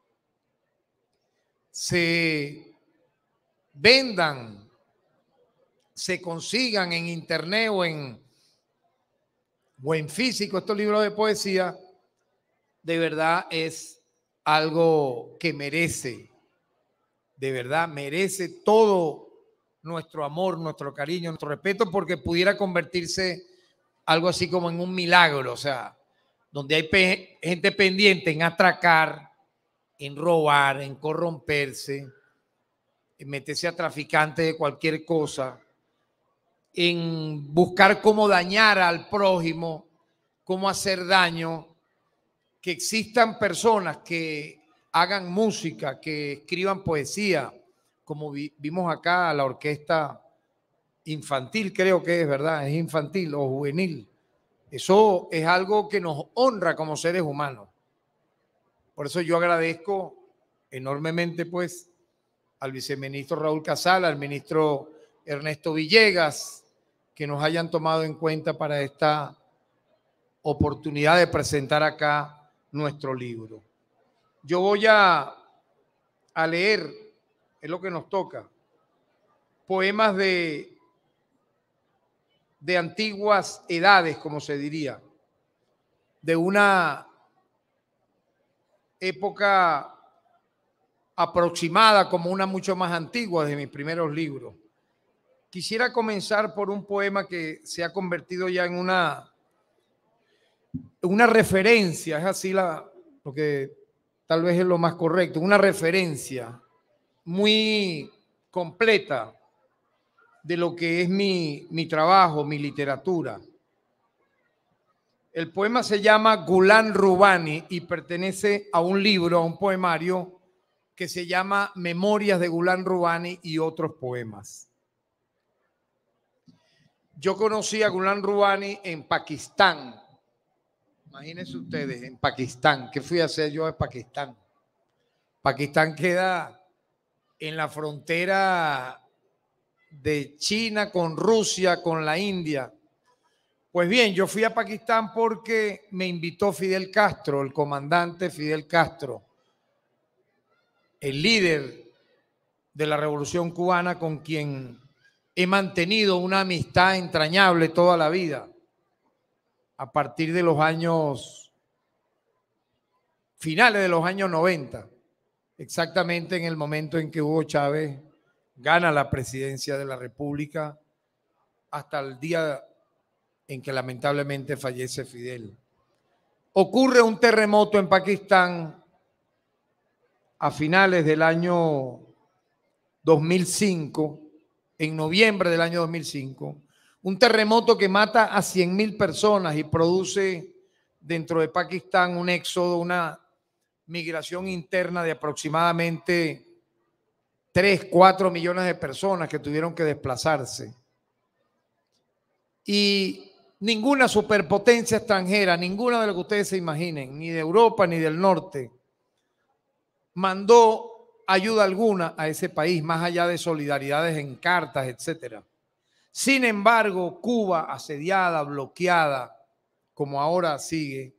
se vendan, se consigan en internet o en, o en físico estos libros de poesía, de verdad es algo que merece, de verdad merece todo nuestro amor, nuestro cariño, nuestro respeto, porque pudiera convertirse algo así como en un milagro, o sea, donde hay pe- gente pendiente en atracar, en robar, en corromperse, en meterse a traficante de cualquier cosa, en buscar cómo dañar al prójimo, cómo hacer daño, que existan personas que hagan música, que escriban poesía, como vi, vimos acá la orquesta infantil, creo que es verdad, es infantil o juvenil, Eso es algo que nos honra como seres humanos. Por eso yo agradezco enormemente pues al viceministro Raúl Casal, al ministro Ernesto Villegas, que nos hayan tomado en cuenta para esta oportunidad de presentar acá nuestro libro. Yo voy a, a leer, es lo que nos toca, poemas de, de antiguas edades, como se diría, de una época aproximada como una mucho más antigua de mis primeros libros. Quisiera comenzar por un poema que se ha convertido ya en una, una referencia, es así la, lo que tal vez es lo más correcto, una referencia muy completa de lo que es mi, mi trabajo, mi literatura. El poema se llama Ghulam Rubani y pertenece a un libro, a un poemario que se llama Memorias de Ghulam Rubani y otros poemas. Yo conocí a Ghulam Rubani en Pakistán. Imagínense ustedes, en Pakistán. ¿Qué fui a hacer yo en Pakistán? Pakistán queda en la frontera de China con Rusia, con la India. Pues bien, yo fui a Pakistán porque me invitó Fidel Castro, el comandante Fidel Castro, el líder de la Revolución Cubana, con quien he mantenido una amistad entrañable toda la vida, a partir de los años, finales de los años noventa, exactamente en el momento en que Hugo Chávez gana la presidencia de la República, hasta el día en que lamentablemente fallece Fidel. Ocurre un terremoto en Pakistán a finales del año dos mil cinco, en noviembre del año dos mil cinco, un terremoto que mata a cien mil personas y produce dentro de Pakistán un éxodo, una migración interna de aproximadamente tres, cuatro millones de personas que tuvieron que desplazarse. Y ninguna superpotencia extranjera, ninguna de lo que ustedes se imaginen, ni de Europa ni del norte, mandó ayuda alguna a ese país, más allá de solidaridades en cartas, etcétera. Sin embargo, Cuba, asediada, bloqueada, como ahora sigue,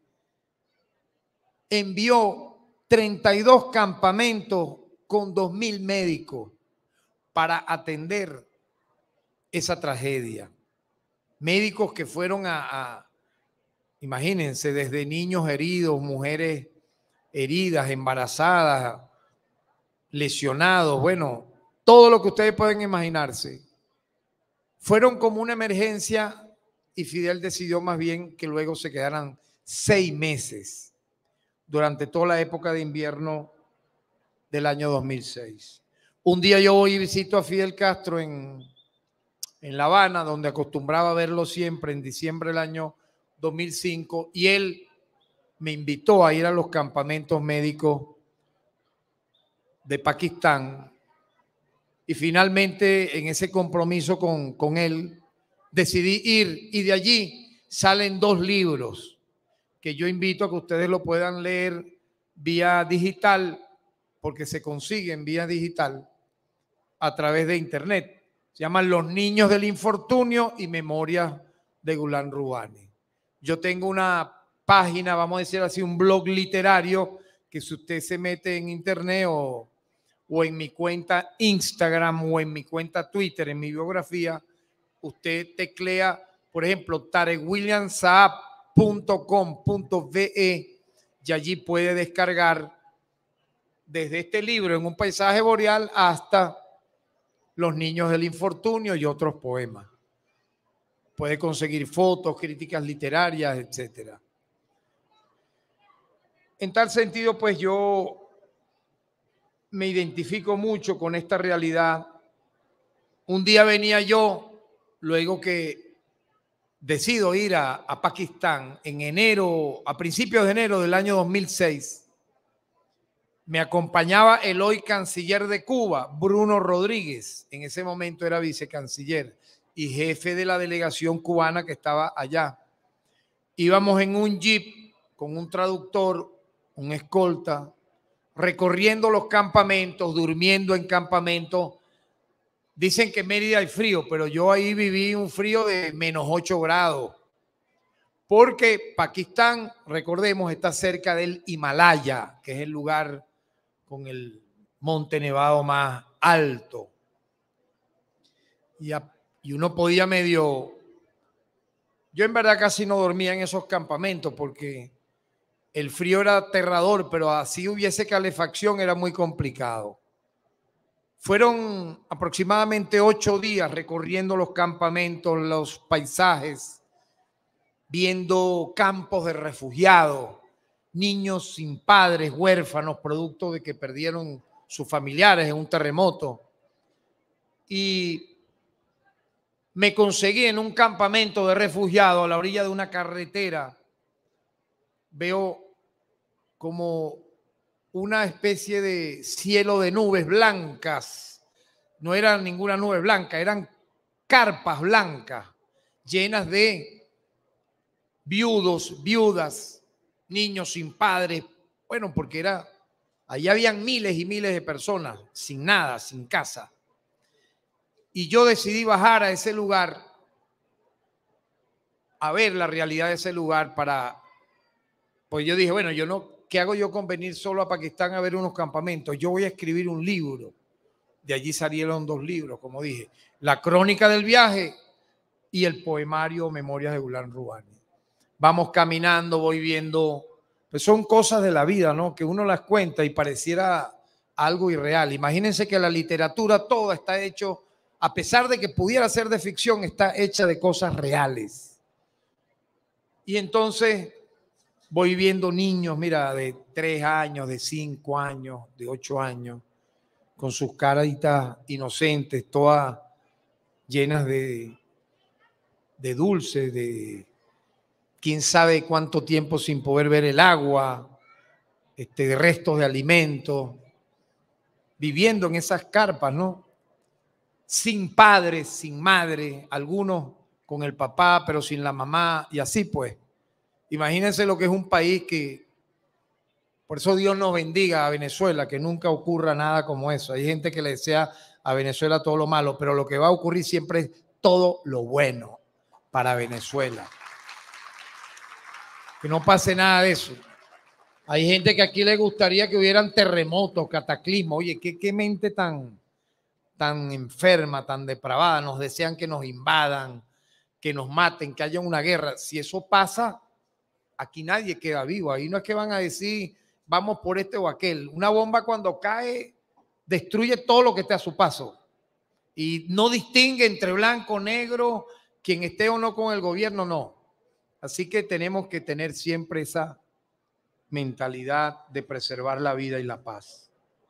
envió treinta y dos campamentos con dos mil médicos para atender esa tragedia. Médicos que fueron a, a, imagínense, desde niños heridos, mujeres heridas, embarazadas, lesionados, bueno, todo lo que ustedes pueden imaginarse. Fueron como una emergencia y Fidel decidió más bien que luego se quedaran seis meses durante toda la época de invierno del año dos mil seis. Un día yo voy y visito a Fidel Castro en, en La Habana, donde acostumbraba a verlo siempre en diciembre del año dos mil cinco, y él me invitó a ir a los campamentos médicos de Pakistán, y finalmente en ese compromiso con, con él decidí ir, y de allí salen dos libros que yo invito a que ustedes lo puedan leer vía digital, porque se consiguen vía digital a través de internet. Se llaman Los Niños del Infortunio y Memorias de Ghulam Rubani. Yo tengo una página, vamos a decir así, un blog literario, que si usted se mete en internet o, o en mi cuenta Instagram o en mi cuenta Twitter, en mi biografía, usted teclea, por ejemplo, tarek william saab punto com punto ve y allí puede descargar desde este libro En un paisaje boreal hasta Los Niños del Infortunio y otros poemas. Puede conseguir fotos, críticas literarias, etcétera. En tal sentido, pues yo me identifico mucho con esta realidad. Un día venía yo, luego que decido ir a, a Pakistán en enero, a principios de enero del año dos mil seis, me acompañaba el hoy canciller de Cuba, Bruno Rodríguez. En ese momento era vicecanciller y jefe de la delegación cubana que estaba allá. íbamos en un jeep con un traductor, un escolta, recorriendo los campamentos, durmiendo en campamentos. Dicen que en Mérida hay frío, pero yo ahí viví un frío de menos ocho grados. Porque Pakistán, recordemos, está cerca del Himalaya, que es el lugar con el monte nevado más alto. Y, a, y uno podía medio... Yo en verdad casi no dormía en esos campamentos porque el frío era aterrador, pero así hubiese calefacción era muy complicado. Fueron aproximadamente ocho días recorriendo los campamentos, los paisajes, viendo campos de refugiados, niños sin padres, huérfanos, producto de que perdieron sus familiares en un terremoto. Y me conseguí en un campamento de refugiados a la orilla de una carretera. Veo como una especie de cielo de nubes blancas. No eran ninguna nube blanca, eran carpas blancas llenas de viudos, viudas, niños sin padres. Bueno, porque era, allá habían miles y miles de personas sin nada, sin casa. Y yo decidí bajar a ese lugar a ver la realidad de ese lugar para, pues yo dije, bueno, yo no, ¿qué hago yo con venir solo a Pakistán a ver unos campamentos? Yo voy a escribir un libro. De allí salieron dos libros, como dije, La crónica del viaje y el poemario Memorias de Ghulam Rubani. Vamos caminando, voy viendo, pues son cosas de la vida, ¿no? Que uno las cuenta y pareciera algo irreal. Imagínense que la literatura toda está hecho, a pesar de que pudiera ser de ficción, está hecha de cosas reales. Y entonces voy viendo niños, mira, de tres años, de cinco años, de ocho años, con sus caritas inocentes, todas llenas de, de dulce, de quién sabe cuánto tiempo sin poder ver el agua, este, de restos de alimentos, viviendo en esas carpas, ¿no? Sin padres, sin madre, algunos con el papá, pero sin la mamá, y así pues. Imagínense lo que es un país que, por eso Dios nos bendiga a Venezuela, que nunca ocurra nada como eso. Hay gente que le desea a Venezuela todo lo malo, pero lo que va a ocurrir siempre es todo lo bueno para Venezuela. Que no pase nada de eso. Hay gente que aquí le gustaría que hubieran terremotos, cataclismos. Oye, ¿qué, qué mente tan, tan enferma, tan depravada? Nos desean que nos invadan, que nos maten, que haya una guerra. Si eso pasa, aquí nadie queda vivo. Ahí no es que van a decir, vamos por este o aquel. Una bomba cuando cae, destruye todo lo que esté a su paso. Y no distingue entre blanco, negro, quien esté o no con el gobierno, no. Así que tenemos que tener siempre esa mentalidad de preservar la vida y la paz.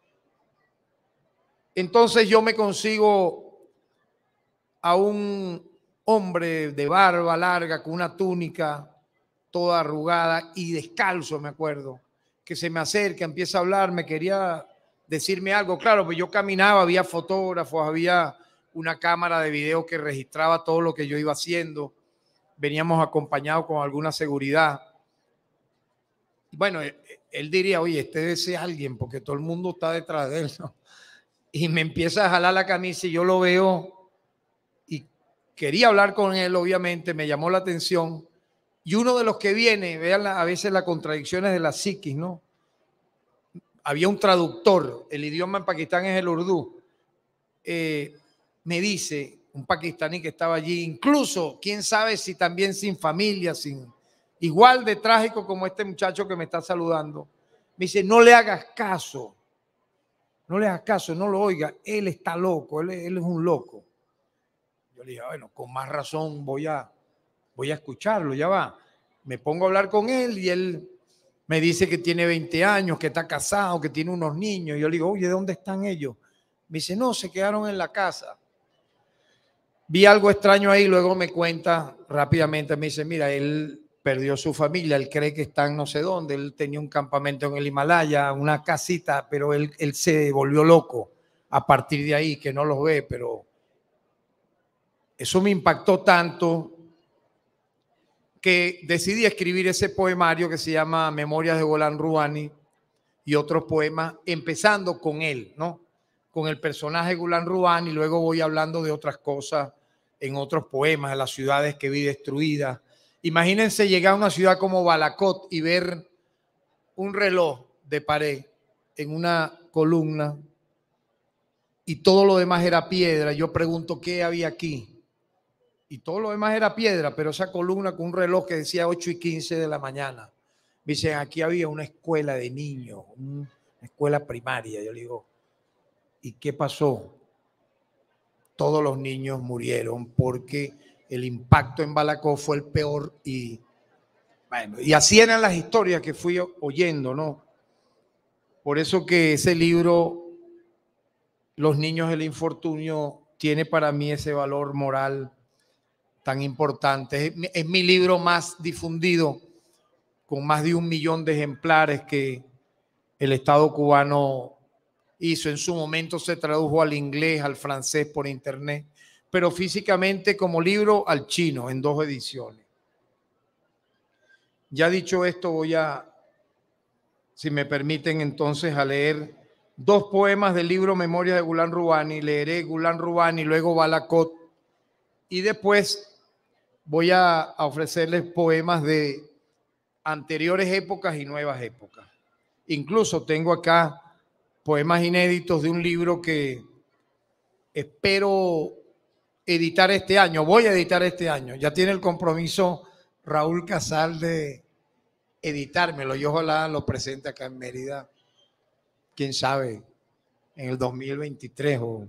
Entonces yo me consigo a un hombre de barba larga con una túnica toda arrugada y descalzo, me acuerdo, que se me acerca, empieza a hablar, me quería decirme algo. Claro, pues yo caminaba, había fotógrafos, había una cámara de video que registraba todo lo que yo iba haciendo. Veníamos acompañados con alguna seguridad. Bueno, él diría, oye, este debe ser alguien, porque todo el mundo está detrás de él, ¿no? Y me empieza a jalar la camisa y yo lo veo y quería hablar con él, obviamente, me llamó la atención. Y uno de los que viene, vean la, a veces las contradicciones de la psiquis, ¿no? Había un traductor, el idioma en Pakistán es el urdú. Eh, me dice, un pakistaní que estaba allí, incluso, quién sabe si también sin familia, sin... igual de trágico como este muchacho que me está saludando. Me dice, no le hagas caso, no le hagas caso, no lo oiga, él está loco, él, él es un loco. Yo le dije, bueno, con más razón voy a, voy a escucharlo, ya va. Me pongo a hablar con él y él me dice que tiene veinte años, que está casado, que tiene unos niños. Yo le digo, oye, ¿de dónde están ellos? Me dice, no, se quedaron en la casa. Vi algo extraño ahí, luego me cuenta rápidamente, me dice, mira, él perdió su familia, él cree que está en no sé dónde, él tenía un campamento en el Himalaya, una casita, pero él, él se volvió loco a partir de ahí, que no los ve, pero eso me impactó tanto que decidí escribir ese poemario que se llama Memorias de Golan Rouhani y otros poemas, empezando con él, ¿no? Con el personaje Golan Rouhani, y luego voy hablando de otras cosas en otros poemas, de las ciudades que vi destruidas. Imagínense llegar a una ciudad como Balakot y ver un reloj de pared en una columna y todo lo demás era piedra. Yo pregunto, ¿qué había aquí? Y todo lo demás era piedra, pero esa columna con un reloj que decía ocho y quince de la mañana. Me dicen, aquí había una escuela de niños, una escuela primaria. Yo le digo, ¿y qué pasó? Todos los niños murieron porque el impacto en Balakot fue el peor. Y bueno, y así eran las historias que fui oyendo, ¿no? Por eso que ese libro, Los niños del infortunio, tiene para mí ese valor moral tan importante. Es, es mi libro más difundido, con más de un millón de ejemplares que el Estado cubano hizo. En su momento se tradujo al inglés, al francés por internet, pero físicamente como libro al chino en dos ediciones. Ya dicho esto, voy a, si me permiten entonces, a leer dos poemas del libro Memorias de Golan Rouhani. Leeré Golan Rouhani, luego Balakot, y después voy a, a ofrecerles poemas de anteriores épocas y nuevas épocas. Incluso tengo acá poemas inéditos de un libro que espero editar este año. Voy a editar este año. Ya tiene el compromiso Raúl Casal de editármelo. Y ojalá lo presente acá en Mérida. Quién sabe, en el dos mil veintitrés. O...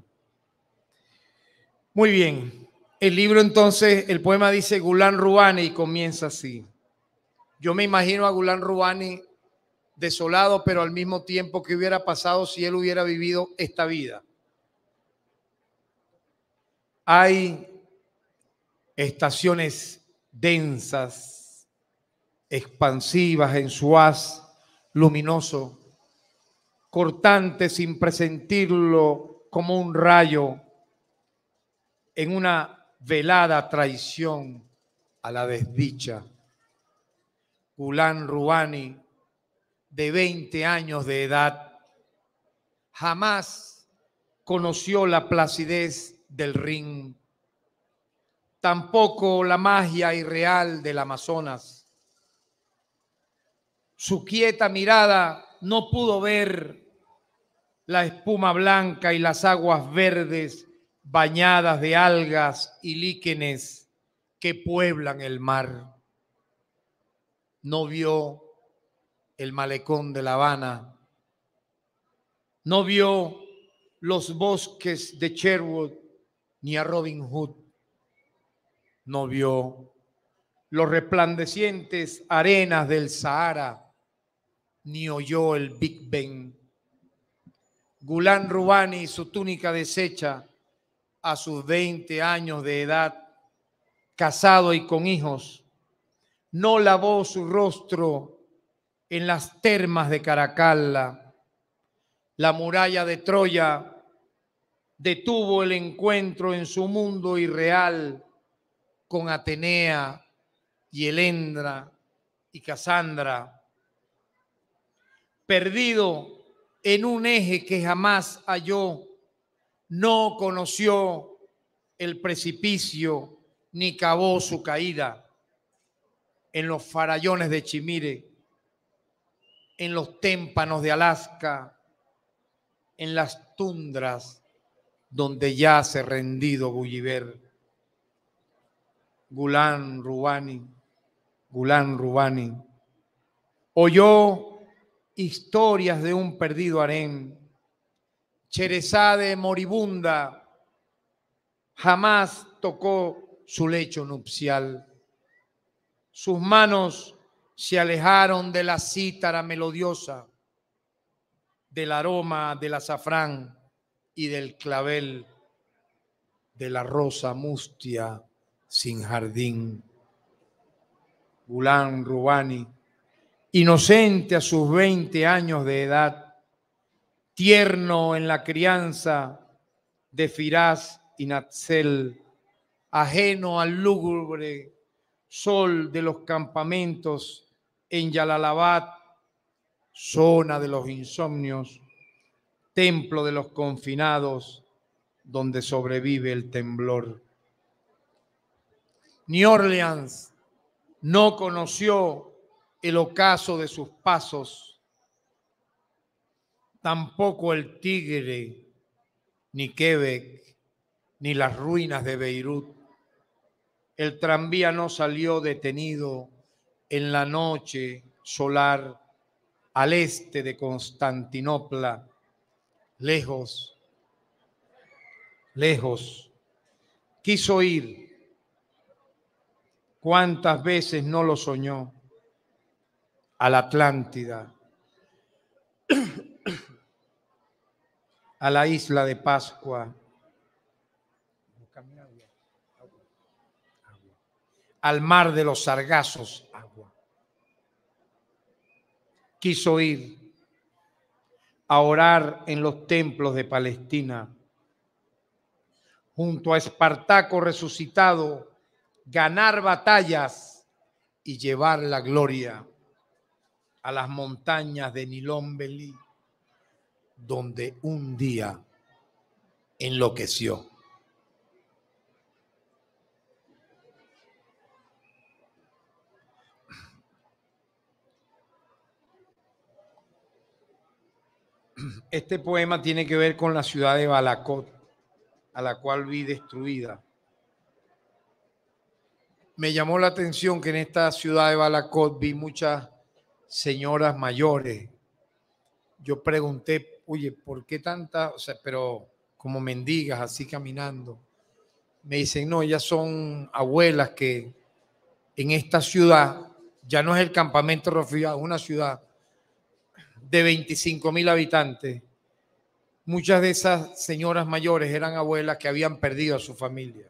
Muy bien. El libro entonces, el poema dice Golan Rouhani y comienza así. Yo me imagino a Golan Rouhani desolado, pero al mismo tiempo, ¿qué hubiera pasado si él hubiera vivido esta vida? Hay estaciones densas, expansivas en su haz luminoso, cortantes sin presentirlo como un rayo en una velada traición a la desdicha. Golan Rouhani, de veinte años de edad, jamás conoció la placidez del ring, tampoco la magia irreal del Amazonas. Su quieta mirada no pudo ver la espuma blanca y las aguas verdes bañadas de algas y líquenes que pueblan el mar. No vio el malecón de La Habana, no vio los bosques de Sherwood ni a Robin Hood, no vio los resplandecientes arenas del Sahara, ni oyó el Big Ben. Golan Rouhani, su túnica deshecha a sus veinte años de edad, casado y con hijos, no lavó su rostro en las termas de Caracalla. La muralla de Troya detuvo el encuentro en su mundo irreal con Atenea y Helendra y Casandra. Perdido en un eje que jamás halló, no conoció el precipicio ni cavó su caída. En los farallones de Chimire, en los témpanos de Alaska, en las tundras donde yace rendido Gulliver. Golan Rouhani, Golan Rouhani, oyó historias de un perdido harén. Sherezade moribunda jamás tocó su lecho nupcial. Sus manos se alejaron de la cítara melodiosa, del aroma del azafrán y del clavel, de la rosa mustia sin jardín. Golan Rouhani, inocente a sus veinte años de edad, tierno en la crianza de Firaz y Natzel, ajeno al lúgubre sol de los campamentos en Yalalabad, zona de los insomnios, templo de los confinados, donde sobrevive el temblor. New Orleans no conoció el ocaso de sus pasos, tampoco el Tigre, ni Quebec, ni las ruinas de Beirut. El tranvía no salió detenido en la noche solar al este de Constantinopla, lejos, lejos. Quiso ir. ¿Cuántas veces no lo soñó? A la Atlántida, a la isla de Pascua, al mar de los sargazos, agua. Quiso ir a orar en los templos de Palestina, junto a Espartaco resucitado, ganar batallas y llevar la gloria a las montañas de Nilón Belí, donde un día enloqueció. Este poema tiene que ver con la ciudad de Balakot, a la cual vi destruida. Me llamó la atención que en esta ciudad de Balakot vi muchas señoras mayores. Yo pregunté, oye, ¿por qué tantas? O sea, pero como mendigas, así caminando. Me dicen, no, ellas son abuelas que en esta ciudad, ya no es el campamento refugiado, es una ciudad de veinticinco mil habitantes. Muchas de esas señoras mayores eran abuelas que habían perdido a su familia.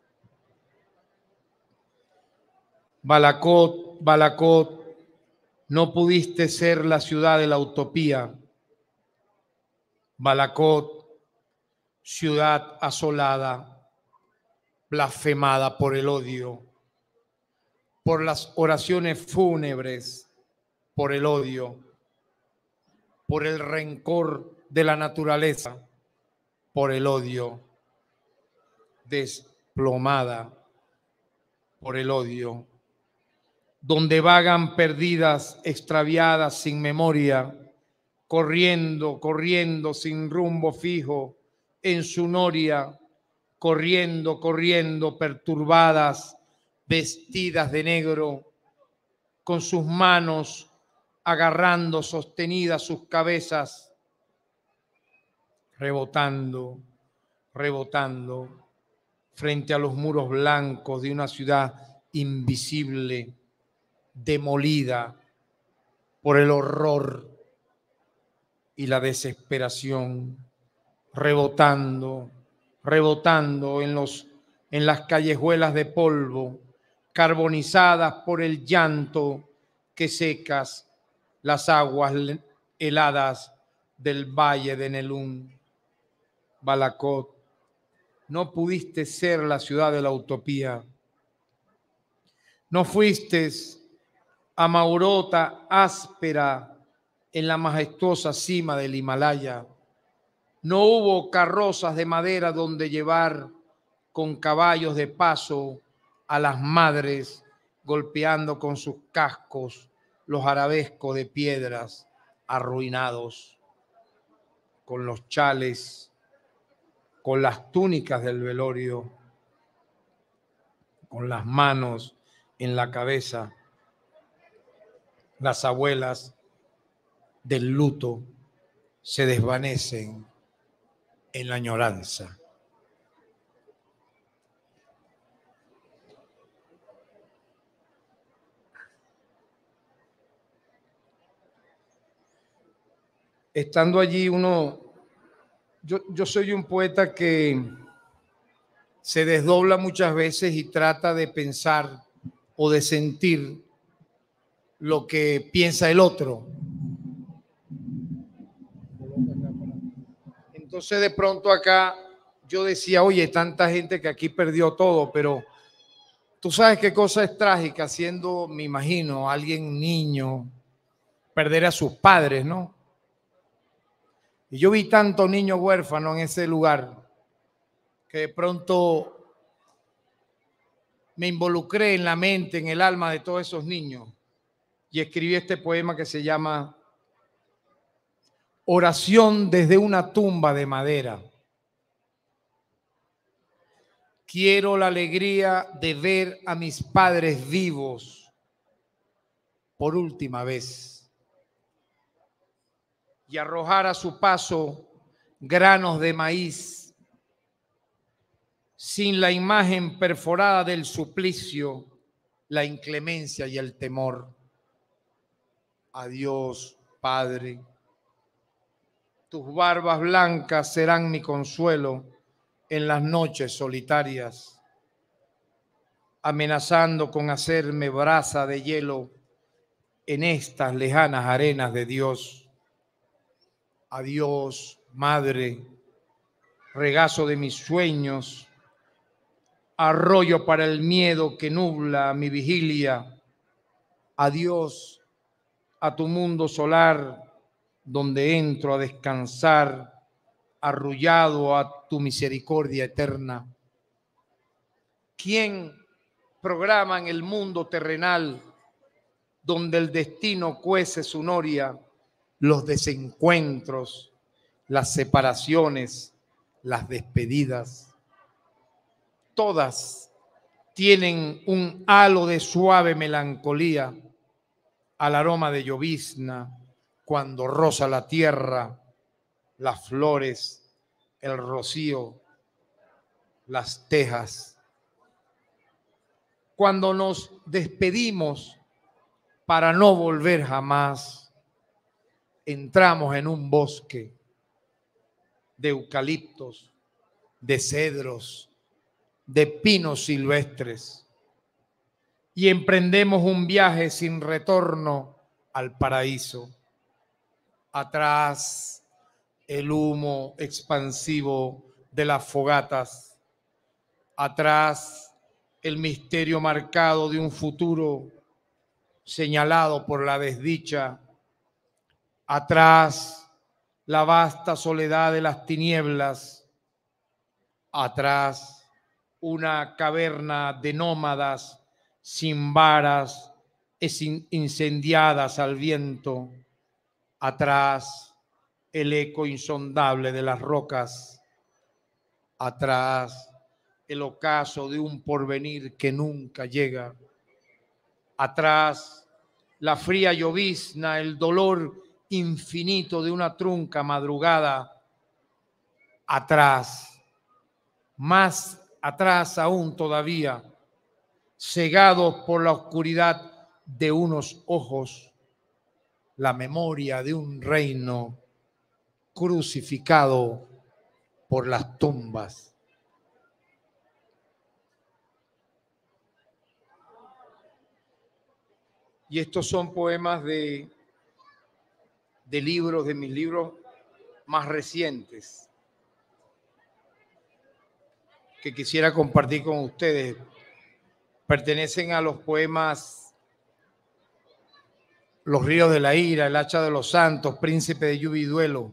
Balakot, Balakot, no pudiste ser la ciudad de la utopía. Balakot, ciudad asolada, blasfemada por el odio, por las oraciones fúnebres, por el odio, por el rencor de la naturaleza, por el odio, desplomada por el odio, donde vagan perdidas, extraviadas, sin memoria, corriendo, corriendo sin rumbo fijo, en su noria, corriendo, corriendo, perturbadas, vestidas de negro, con sus manos agarrando sostenidas sus cabezas, rebotando, rebotando, frente a los muros blancos de una ciudad invisible, demolida por el horror y la desesperación, rebotando, rebotando en, los, en las callejuelas de polvo, carbonizadas por el llanto que secas las aguas heladas del valle de Nelún. Balakot, no pudiste ser la ciudad de la utopía. No fuiste a Maurota áspera en la majestuosa cima del Himalaya. No hubo carrozas de madera donde llevar con caballos de paso a las madres golpeando con sus cascos los arabescos de piedras arruinados, con los chales, con las túnicas del velorio, con las manos en la cabeza, las abuelas del luto se desvanecen en la añoranza. Estando allí uno, yo, yo soy un poeta que se desdobla muchas veces y trata de pensar o de sentir lo que piensa el otro. Entonces de pronto acá yo decía, oye, tanta gente que aquí perdió todo, pero Tú sabes qué cosa es trágica siendo, me imagino, alguien niño, perder a sus padres, ¿no? Y yo vi tantos niños huérfanos en ese lugar que de pronto me involucré en la mente, en el alma de todos esos niños y escribí este poema que se llama Oración desde una tumba de madera. Quiero la alegría de ver a mis padres vivos por última vez y arrojar a su paso granos de maíz sin la imagen perforada del suplicio, la inclemencia y el temor. Adiós, Padre. Tus barbas blancas serán mi consuelo en las noches solitarias, amenazando con hacerme brasa de hielo en estas lejanas arenas de Dios. Adiós, Madre, regazo de mis sueños, arroyo para el miedo que nubla mi vigilia. Adiós a tu mundo solar donde entro a descansar, arrullado a tu misericordia eterna. ¿Quién programa en el mundo terrenal donde el destino cuece su noria, los desencuentros, las separaciones, las despedidas? Todas tienen un halo de suave melancolía al aroma de llovizna cuando roza la tierra, las flores, el rocío, las tejas. Cuando nos despedimos para no volver jamás, entramos en un bosque de eucaliptos, de cedros, de pinos silvestres y emprendemos un viaje sin retorno al paraíso. Atrás, el humo expansivo de las fogatas. Atrás, el misterio marcado de un futuro señalado por la desdicha. Atrás, la vasta soledad de las tinieblas. Atrás, una caverna de nómadas sin varas, incendiadas al viento. Atrás, el eco insondable de las rocas. Atrás, el ocaso de un porvenir que nunca llega. Atrás, la fría llovizna, el dolor infinito de una trunca madrugada. Atrás, más atrás aún todavía, cegados por la oscuridad de unos ojos, la memoria de un reino crucificado por las tumbas. Y estos son poemas de, de libros, de mis libros más recientes, que quisiera compartir con ustedes. Pertenecen a los poemas Los ríos de la ira, El hacha de los santos, Príncipe de lluvia y duelo.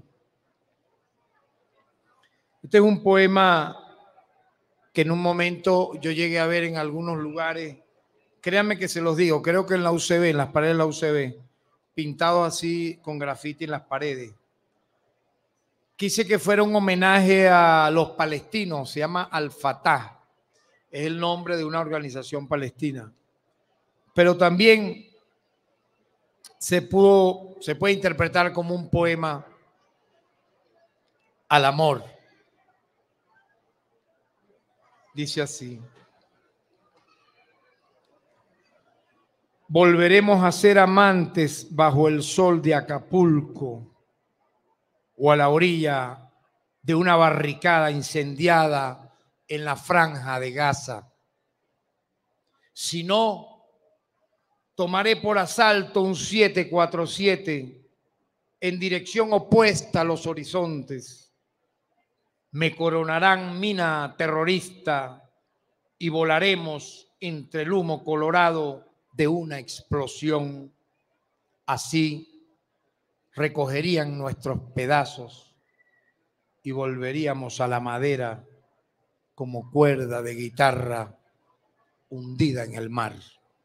Este es un poema que en un momento yo llegué a ver en algunos lugares. Créanme que se los digo, creo que en la U C B, en las paredes de la U C B, pintado así con grafiti en las paredes. Quise que fuera un homenaje a los palestinos, se llama Al-Fatah, es el nombre de una organización palestina. Pero también se, pudo, se puede interpretar como un poema al amor. Dice así: volveremos a ser amantes bajo el sol de Acapulco o a la orilla de una barricada incendiada en la franja de Gaza. Si no, tomaré por asalto un siete cuatro siete en dirección opuesta a los horizontes. Me coronarán mina terrorista y volaremos entre el humo colorado de una explosión. Así recogerían nuestros pedazos y volveríamos a la madera como cuerda de guitarra hundida en el mar.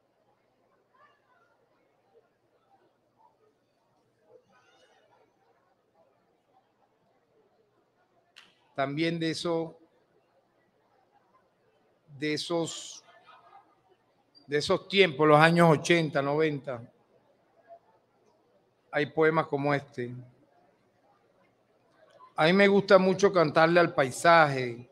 También de eso, de esos, de esos tiempos, los años ochenta, noventa, hay poemas como este. A mí me gusta mucho cantarle al paisaje.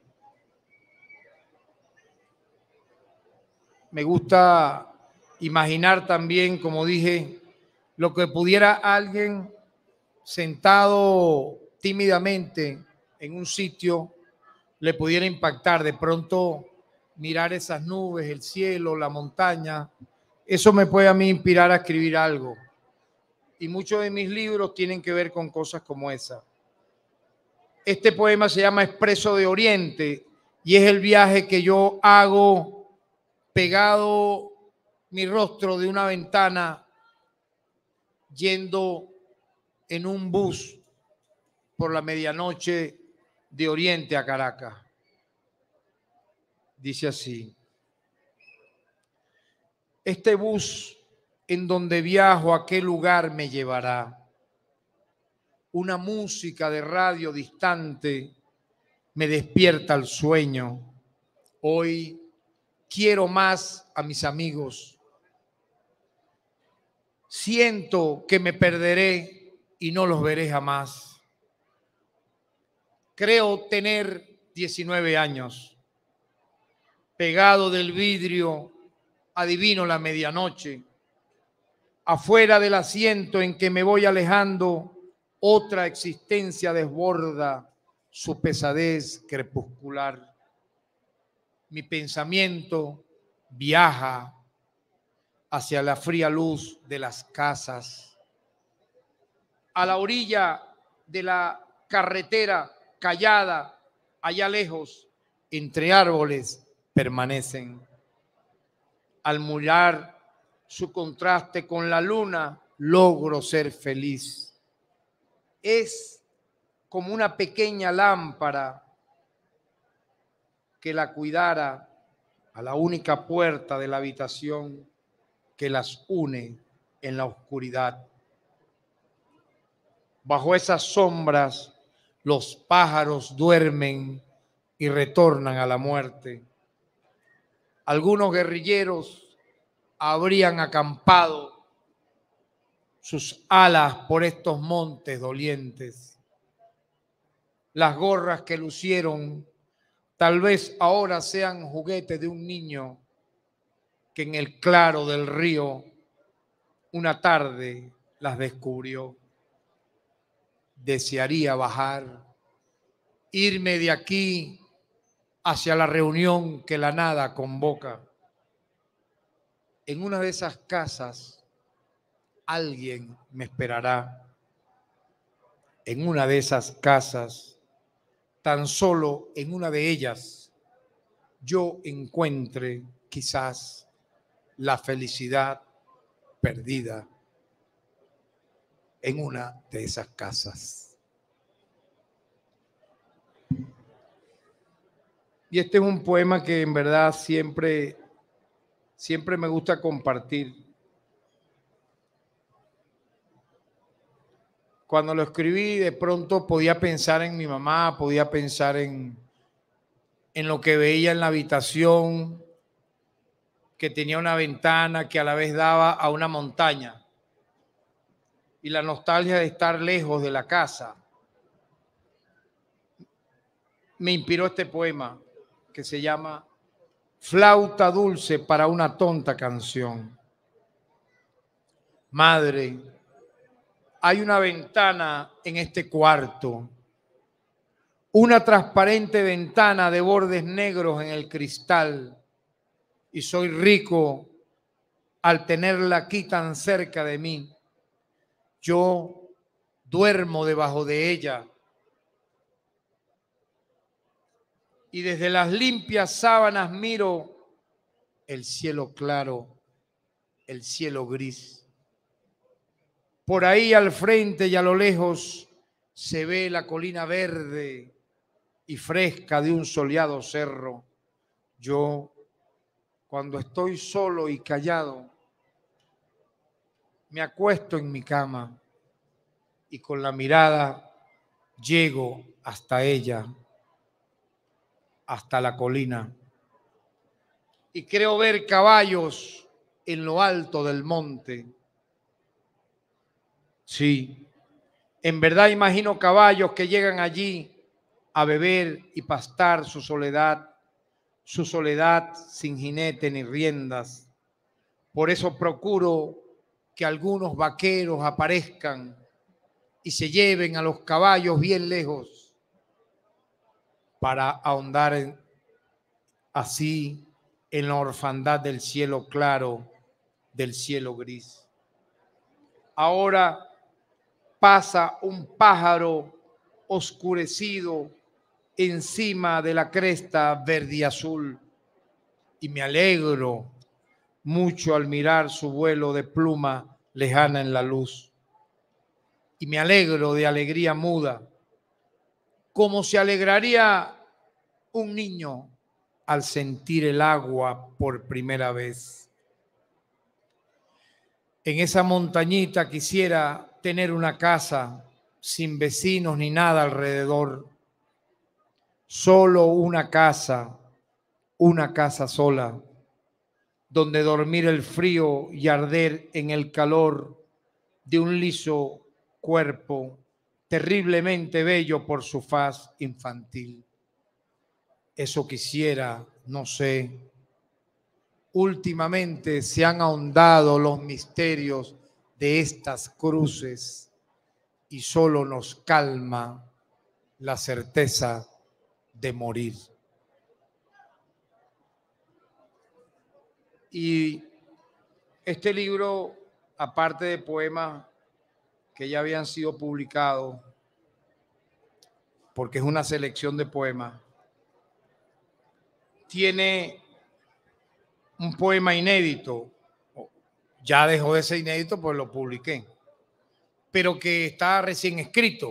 Me gusta imaginar también, como dije, lo que pudiera alguien sentado tímidamente en un sitio le pudiera impactar. De pronto mirar esas nubes, el cielo, la montaña, eso me puede a mí inspirar a escribir algo. Y muchos de mis libros tienen que ver con cosas como esa. Este poema se llama Expreso de Oriente y es el viaje que yo hago pegado mi rostro de una ventana yendo en un bus por la medianoche de Oriente a Caracas. Dice así: este bus en donde viajo, ¿a qué lugar me llevará? Una música de radio distante me despierta el sueño. Hoy quiero más a mis amigos. Siento que me perderé y no los veré jamás. Creo tener diecinueve años. Pegado del vidrio, adivino la medianoche. Afuera del asiento en que me voy alejando, otra existencia desborda su pesadez crepuscular. Mi pensamiento viaja hacia la fría luz de las casas. A la orilla de la carretera callada, allá lejos, entre árboles, permanecen. Al mirar su contraste con la luna, logro ser feliz. Es como una pequeña lámpara que la cuidara a la única puerta de la habitación que las une en la oscuridad. Bajo esas sombras, los pájaros duermen y retornan a la muerte. Algunos guerrilleros habrían acampado sus alas por estos montes dolientes. Las gorras que lucieron tal vez ahora sean juguetes de un niño que en el claro del río una tarde las descubrió. Desearía bajar, irme de aquí hacia la reunión que la nada convoca. En una de esas casas alguien me esperará. En una de esas casas, tan solo en una de ellas, yo encuentre quizás la felicidad perdida. En una de esas casas. Y este es un poema que en verdad siempre, siempre me gusta compartir. Cuando lo escribí, de pronto podía pensar en mi mamá, podía pensar en, en lo que veía en la habitación, que tenía una ventana que a la vez daba a una montaña. Y la nostalgia de estar lejos de la casa me inspiró este poema que se llama Flauta dulce para una tonta canción. Madre, hay una ventana en este cuarto, una transparente ventana de bordes negros en el cristal, y soy rico al tenerla aquí tan cerca de mí. Yo duermo debajo de ella y desde las limpias sábanas miro el cielo claro, el cielo gris. Por ahí al frente y a lo lejos se ve la colina verde y fresca de un soleado cerro. Yo, cuando estoy solo y callado, me acuesto en mi cama y con la mirada llego hasta ella, hasta la colina. Y creo ver caballos en lo alto del monte. Sí, en verdad imagino caballos que llegan allí a beber y pastar su soledad, su soledad sin jinete ni riendas. Por eso procuro que algunos vaqueros aparezcan y se lleven a los caballos bien lejos para ahondar en, así en la orfandad del cielo claro, del cielo gris. Ahora pasa un pájaro oscurecido encima de la cresta verde y azul y me alegro mucho al mirar su vuelo de pluma lejana en la luz. Y me alegro de alegría muda, como se alegraría un niño al sentir el agua por primera vez. En esa montañita quisiera tener una casa sin vecinos ni nada alrededor. Solo una casa, una casa sola, donde dormir el frío y arder en el calor de un liso cuerpo terriblemente bello por su faz infantil. Eso quisiera, no sé. Últimamente se han ahondado los misterios de estas cruces y solo nos calma la certeza de morir. Y este libro, aparte de poemas que ya habían sido publicados, porque es una selección de poemas, tiene un poema inédito. Ya dejó de ser inédito, pues lo publiqué, pero que está recién escrito.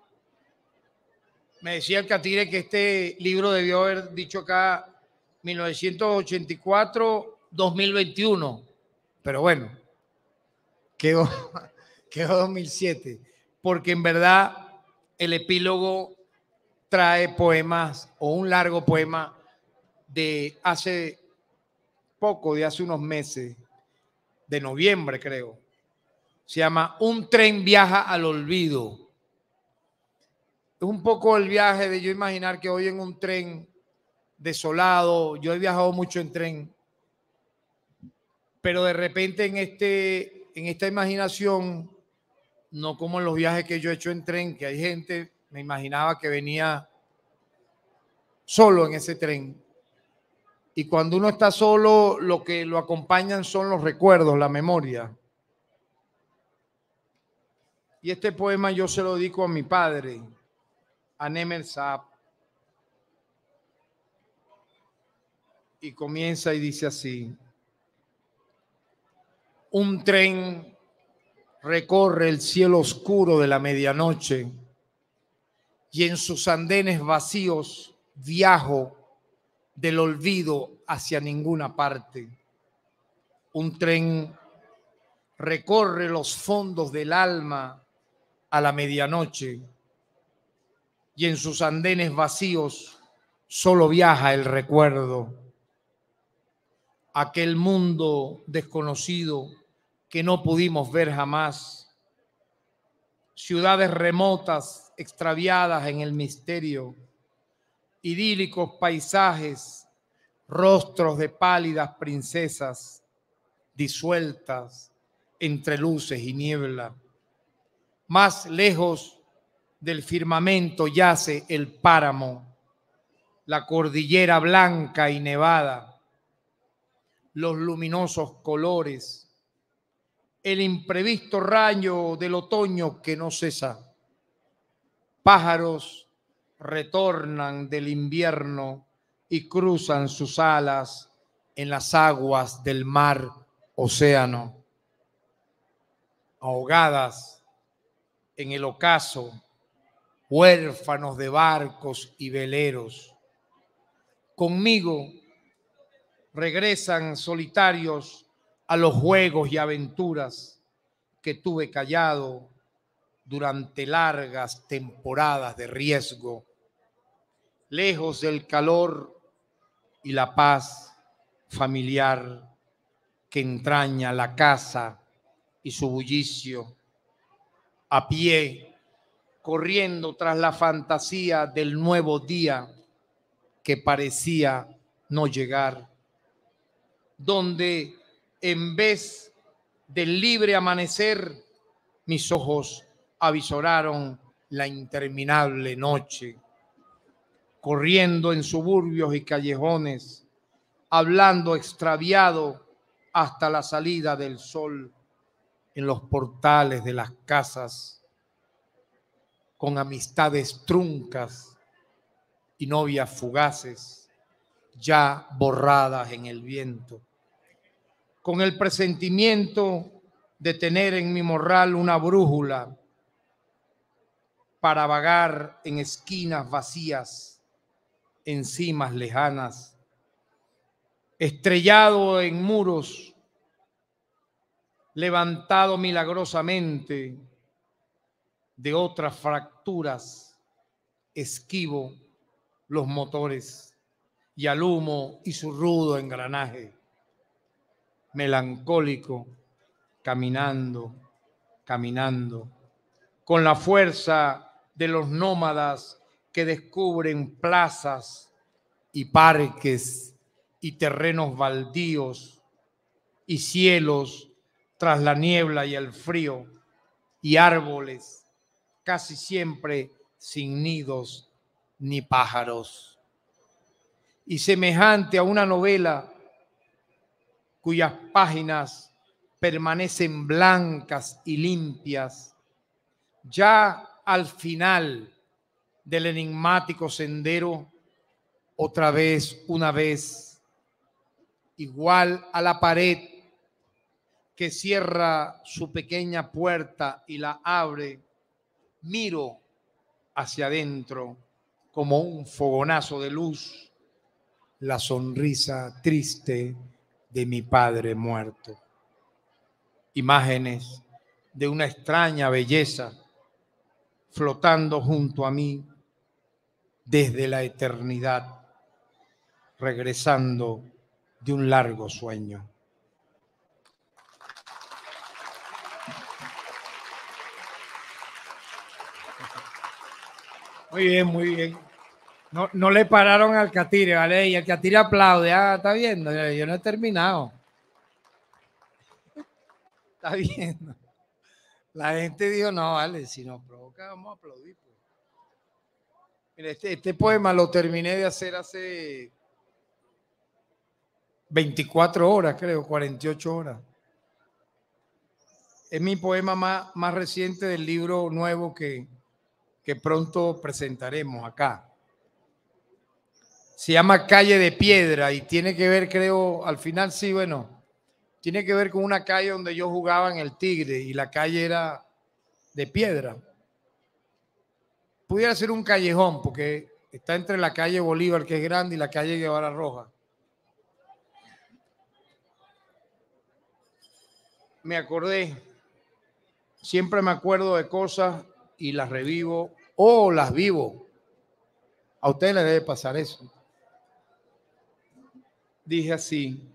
Me decía el Catire que este libro debió haber dicho acá mil novecientos ochenta y cuatro, dos mil veintiuno, pero bueno, quedó, quedó dos mil siete, porque en verdad el epílogo trae poemas o un largo poema de hace poco, de hace unos meses, de noviembre creo. Se llama Un tren viaja al olvido. Es un poco el viaje de yo imaginar que hoy en un tren desolado, yo he viajado mucho en tren, pero de repente en, este, en esta imaginación, no como en los viajes que yo he hecho en tren, que hay gente, me imaginaba que venía solo en ese tren. Y cuando uno está solo, lo que lo acompañan son los recuerdos, la memoria. Y este poema yo se lo dedico a mi padre, a Nemer Saab. Y comienza y dice así: un tren recorre el cielo oscuro de la medianoche y en sus andenes vacíos viajo del olvido hacia ninguna parte. Un tren recorre los fondos del alma a la medianoche y en sus andenes vacíos solo viaja el recuerdo. Aquel mundo desconocido que no pudimos ver jamás. Ciudades remotas extraviadas en el misterio. Idílicos paisajes, rostros de pálidas princesas disueltas entre luces y niebla. Más lejos del firmamento yace el páramo, la cordillera blanca y nevada, los luminosos colores, el imprevisto rayo del otoño que no cesa. Pájaros retornan del invierno y cruzan sus alas en las aguas del mar océano, ahogadas en el ocaso, huérfanos de barcos y veleros. Conmigo regresan solitarios a los juegos y aventuras que tuve callado durante largas temporadas de riesgo, lejos del calor y la paz familiar que entraña la casa y su bullicio, a pie, corriendo tras la fantasía del nuevo día que parecía no llegar, donde en vez del libre amanecer, mis ojos avisoraron la interminable noche, corriendo en suburbios y callejones, hablando extraviado hasta la salida del sol en los portales de las casas, con amistades truncas y novias fugaces, ya borradas en el viento, con el presentimiento de tener en mi morral una brújula para vagar en esquinas vacías, en cimas lejanas, estrellado en muros, levantado milagrosamente de otras fracturas, esquivo los motores y al humo y su rudo engranaje, melancólico, caminando, caminando, con la fuerza de los nómadas que descubren plazas y parques y terrenos baldíos y cielos tras la niebla y el frío y árboles casi siempre sin nidos ni pájaros. Y semejante a una novela cuyas páginas permanecen blancas y limpias, ya al final del enigmático sendero, otra vez, una vez, igual a la pared que cierra su pequeña puerta y la abre, miro hacia adentro como un fogonazo de luz, la sonrisa triste de mi padre muerto. Imágenes de una extraña belleza flotando junto a mí desde la eternidad, regresando de un largo sueño. Muy bien, muy bien. No, no le pararon al catire, ¿vale? Y el catire aplaude. Ah, está viendo, yo no he terminado. Está viendo. La gente dijo, no, vale, si nos provoca, vamos a aplaudir. Pues. Mira, este, este poema lo terminé de hacer hace veinticuatro horas, creo, cuarenta y ocho horas. Es mi poema más, más reciente del libro nuevo que, que pronto presentaremos acá. Se llama Calle de Piedra y tiene que ver, creo, al final sí, bueno, tiene que ver con una calle donde yo jugaba en el Tigre y la calle era de piedra. Pudiera ser un callejón porque está entre la calle Bolívar, que es grande, y la calle Guevara Roja. Me acordé, siempre me acuerdo de cosas y las revivo o las vivo. A ustedes les debe pasar eso. Dije así: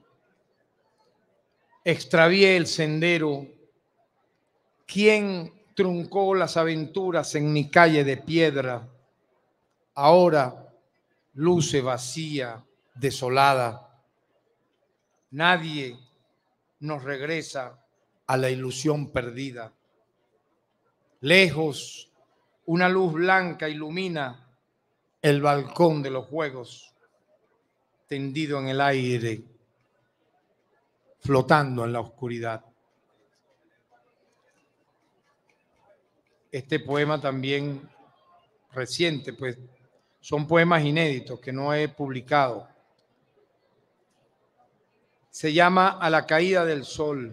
extravié el sendero. ¿Quién truncó las aventuras en mi calle de piedra? Ahora luce vacía, desolada. Nadie nos regresa a la ilusión perdida. Lejos, una luz blanca ilumina el balcón de los juegos, tendido en el aire, flotando en la oscuridad. Este poema también reciente, pues son poemas inéditos que no he publicado. Se llama A la caída del sol.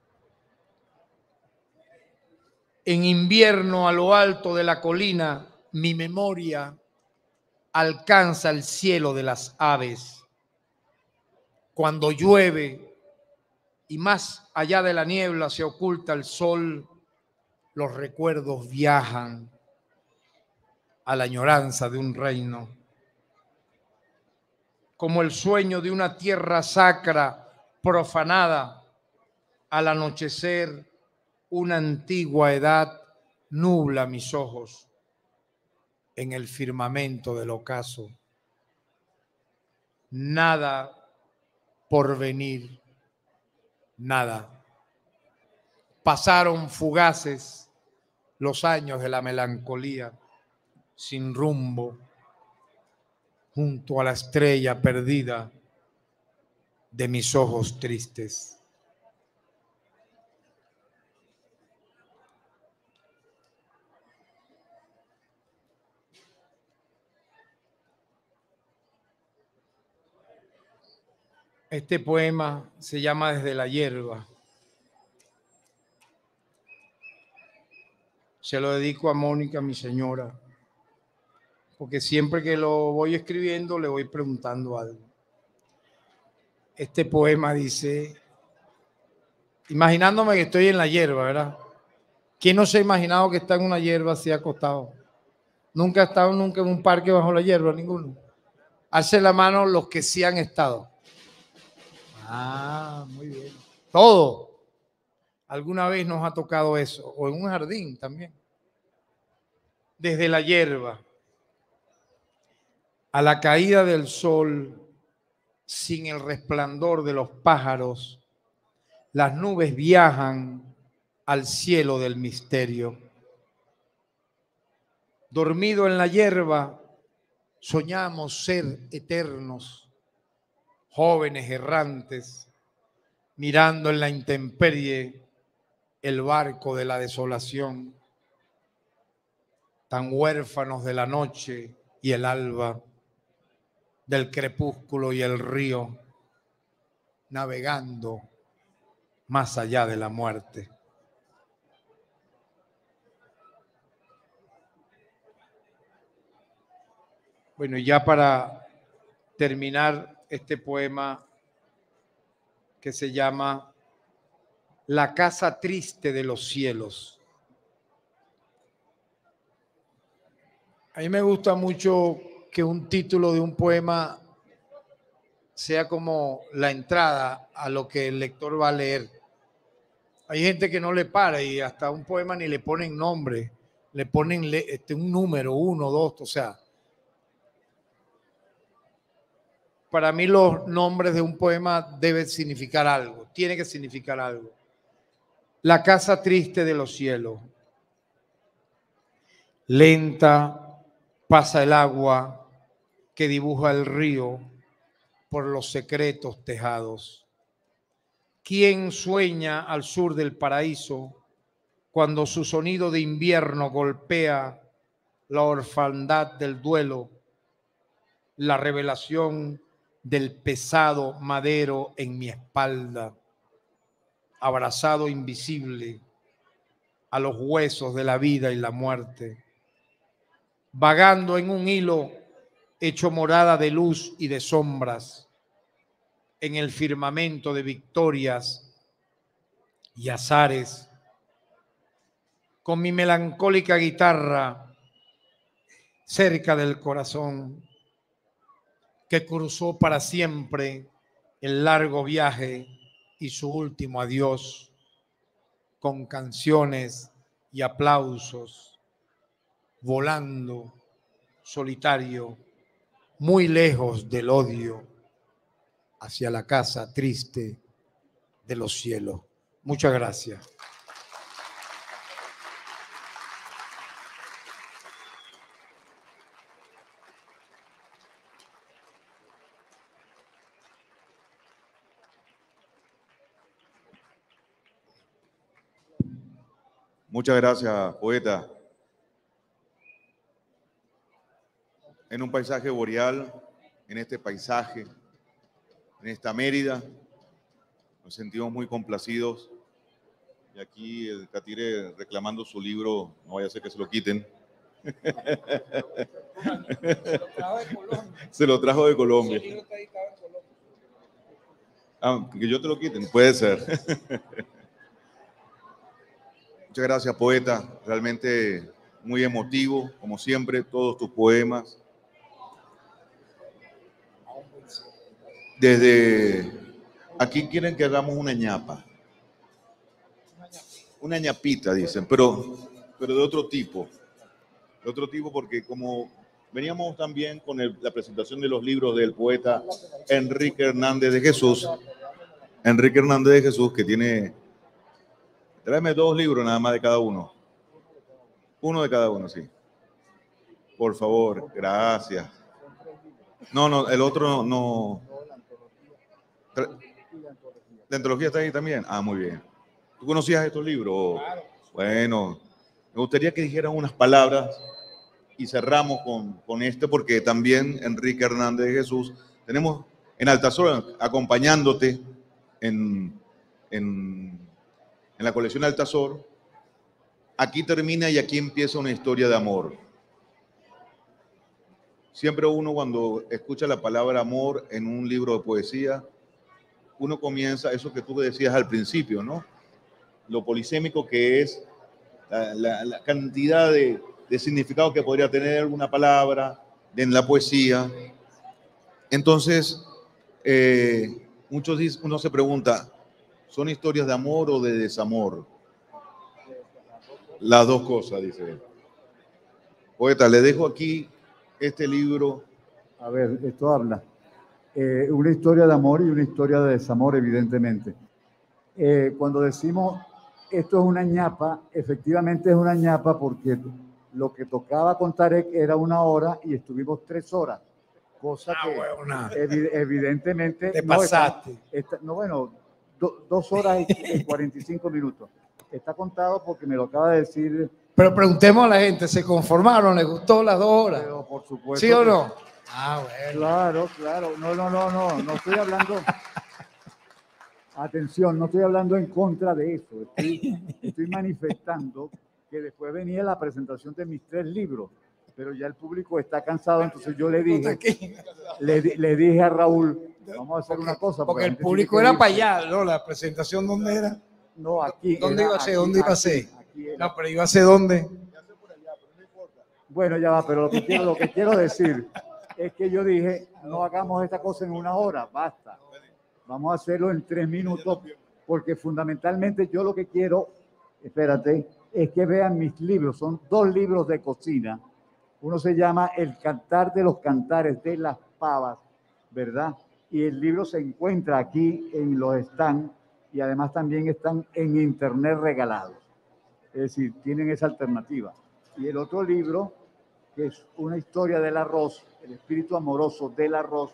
En invierno, a lo alto de la colina, mi memoria alcanza el cielo de las aves. Cuando llueve y más allá de la niebla se oculta el sol, los recuerdos viajan a la añoranza de un reino. Como el sueño de una tierra sacra profanada, al anochecer una antigua edad nubla mis ojos en el firmamento del ocaso. Nada por venir, nada. Pasaron fugaces los años de la melancolía, sin rumbo, junto a la estrella perdida de mis ojos tristes. Este poema se llama Desde la hierba. Se lo dedico a Mónica, mi señora, porque siempre que lo voy escribiendo le voy preguntando algo. Este poema dice, imaginándome que estoy en la hierba, ¿verdad? ¿Quién no se ha imaginado que está en una hierba así acostado? ¿Nunca ha estado nunca en un parque bajo la hierba? Ninguno. Alce la mano los que sí han estado. Ah, muy bien. Todo. Alguna vez nos ha tocado eso, o en un jardín también. Desde la hierba a la caída del sol, sin el resplandor de los pájaros, las nubes viajan al cielo del misterio. Dormido en la hierba, soñamos ser eternos, jóvenes errantes, mirando en la intemperie el barco de la desolación, tan huérfanos de la noche y el alba, del crepúsculo y el río, navegando más allá de la muerte. Bueno, y ya para terminar este poema que se llama La casa triste de los cielos. A mí me gusta mucho que un título de un poema sea como la entrada a lo que el lector va a leer. Hay gente que no le para y hasta un poema ni le ponen nombre, le ponen este, un número, uno, dos, o sea. Para mí los nombres de un poema deben significar algo, tiene que significar algo. La casa triste de los cielos. Lenta pasa el agua que dibuja el río por los secretos tejados. ¿Quién sueña al sur del paraíso cuando su sonido de invierno golpea la orfandad del duelo, la revelación del pesado madero en mi espalda, abrazado invisible a los huesos de la vida y la muerte, vagando en un hilo hecho morada de luz y de sombras, en el firmamento de victorias y azares, con mi melancólica guitarra cerca del corazón, que cruzó para siempre el largo viaje y su último adiós, con canciones y aplausos, volando solitario, muy lejos del odio, hacia la casa triste de los cielos. Muchas gracias. Muchas gracias, poeta. En un paisaje boreal, en este paisaje, en esta Mérida, Nos sentimos muy complacidos. Y aquí el Catire reclamando su libro, no vaya a ser que se lo quiten. Se lo trajo de Colombia. Ah, que yo te lo quiten, puede ser. Muchas gracias, poeta. Realmente muy emotivo, como siempre, todos tus poemas. Desde aquí quieren que hagamos una ñapa. Una ñapita, dicen, pero, pero de otro tipo. De otro tipo porque como veníamos también con el, la presentación de los libros del poeta Enrique Hernández de Jesús. Enrique Hernández de Jesús, que tiene... Tráeme dos libros nada más de cada uno. Uno de cada uno, sí. Por favor, gracias. No, no, el otro no... ¿La antología está ahí también? Ah, muy bien. ¿Tú conocías estos libros? Bueno, me gustaría que dijeran unas palabras y cerramos con, con este, porque también Enrique Hernández de Jesús, tenemos en Altazor acompañándote en, en, en la colección Altazor. Aquí termina y aquí empieza una historia de amor. Siempre uno cuando escucha la palabra amor en un libro de poesía, uno comienza eso que tú decías al principio, ¿no? Lo polisémico que es, la, la, la cantidad de, de significado que podría tener una palabra en la poesía. Entonces, eh, muchos dicen, uno se pregunta, ¿son historias de amor o de desamor? Las dos cosas, dice él. Poeta, le dejo aquí este libro. A ver, esto habla. Eh, una historia de amor y una historia de desamor, evidentemente. Eh, cuando decimos esto es una ñapa, efectivamente es una ñapa porque lo que tocaba con Tarek era una hora y estuvimos tres horas. Cosa ah, que bueno, evi evidentemente... Te no pasaste. Está, está, no, bueno, do, dos horas y cuarenta y cinco minutos. Está contado porque me lo acaba de decir... Pero preguntemos a la gente, ¿se conformaron? ¿Les gustó las dos horas? Pero por supuesto. ¿Sí o no? Que, ah, bueno. Claro, claro. No, no, no, no. No estoy hablando... Atención, no estoy hablando en contra de eso. Estoy, estoy manifestando que después venía la presentación de mis tres libros, pero ya el público está cansado, entonces yo le dije, le, le dije a Raúl, vamos a hacer porque, una cosa. Porque, porque el público era para allá, ¿no? La presentación, ¿dónde era? No, aquí. ¿Dónde iba a ser? ¿Dónde iba a ser? No, pero iba a ser ¿dónde? Bueno, ya va, pero lo que quiero, lo que quiero decir es que yo dije, no hagamos esta cosa en una hora, basta. Vamos a hacerlo en tres minutos, porque fundamentalmente yo lo que quiero, espérate, es que vean mis libros. Son dos libros de cocina. Uno se llama El cantar de los cantares de las pavas, ¿verdad? Y el libro se encuentra aquí en los stands y además también están en internet regalados. Es decir, tienen esa alternativa. Y el otro libro, que es una historia del arroz, el espíritu amoroso del arroz,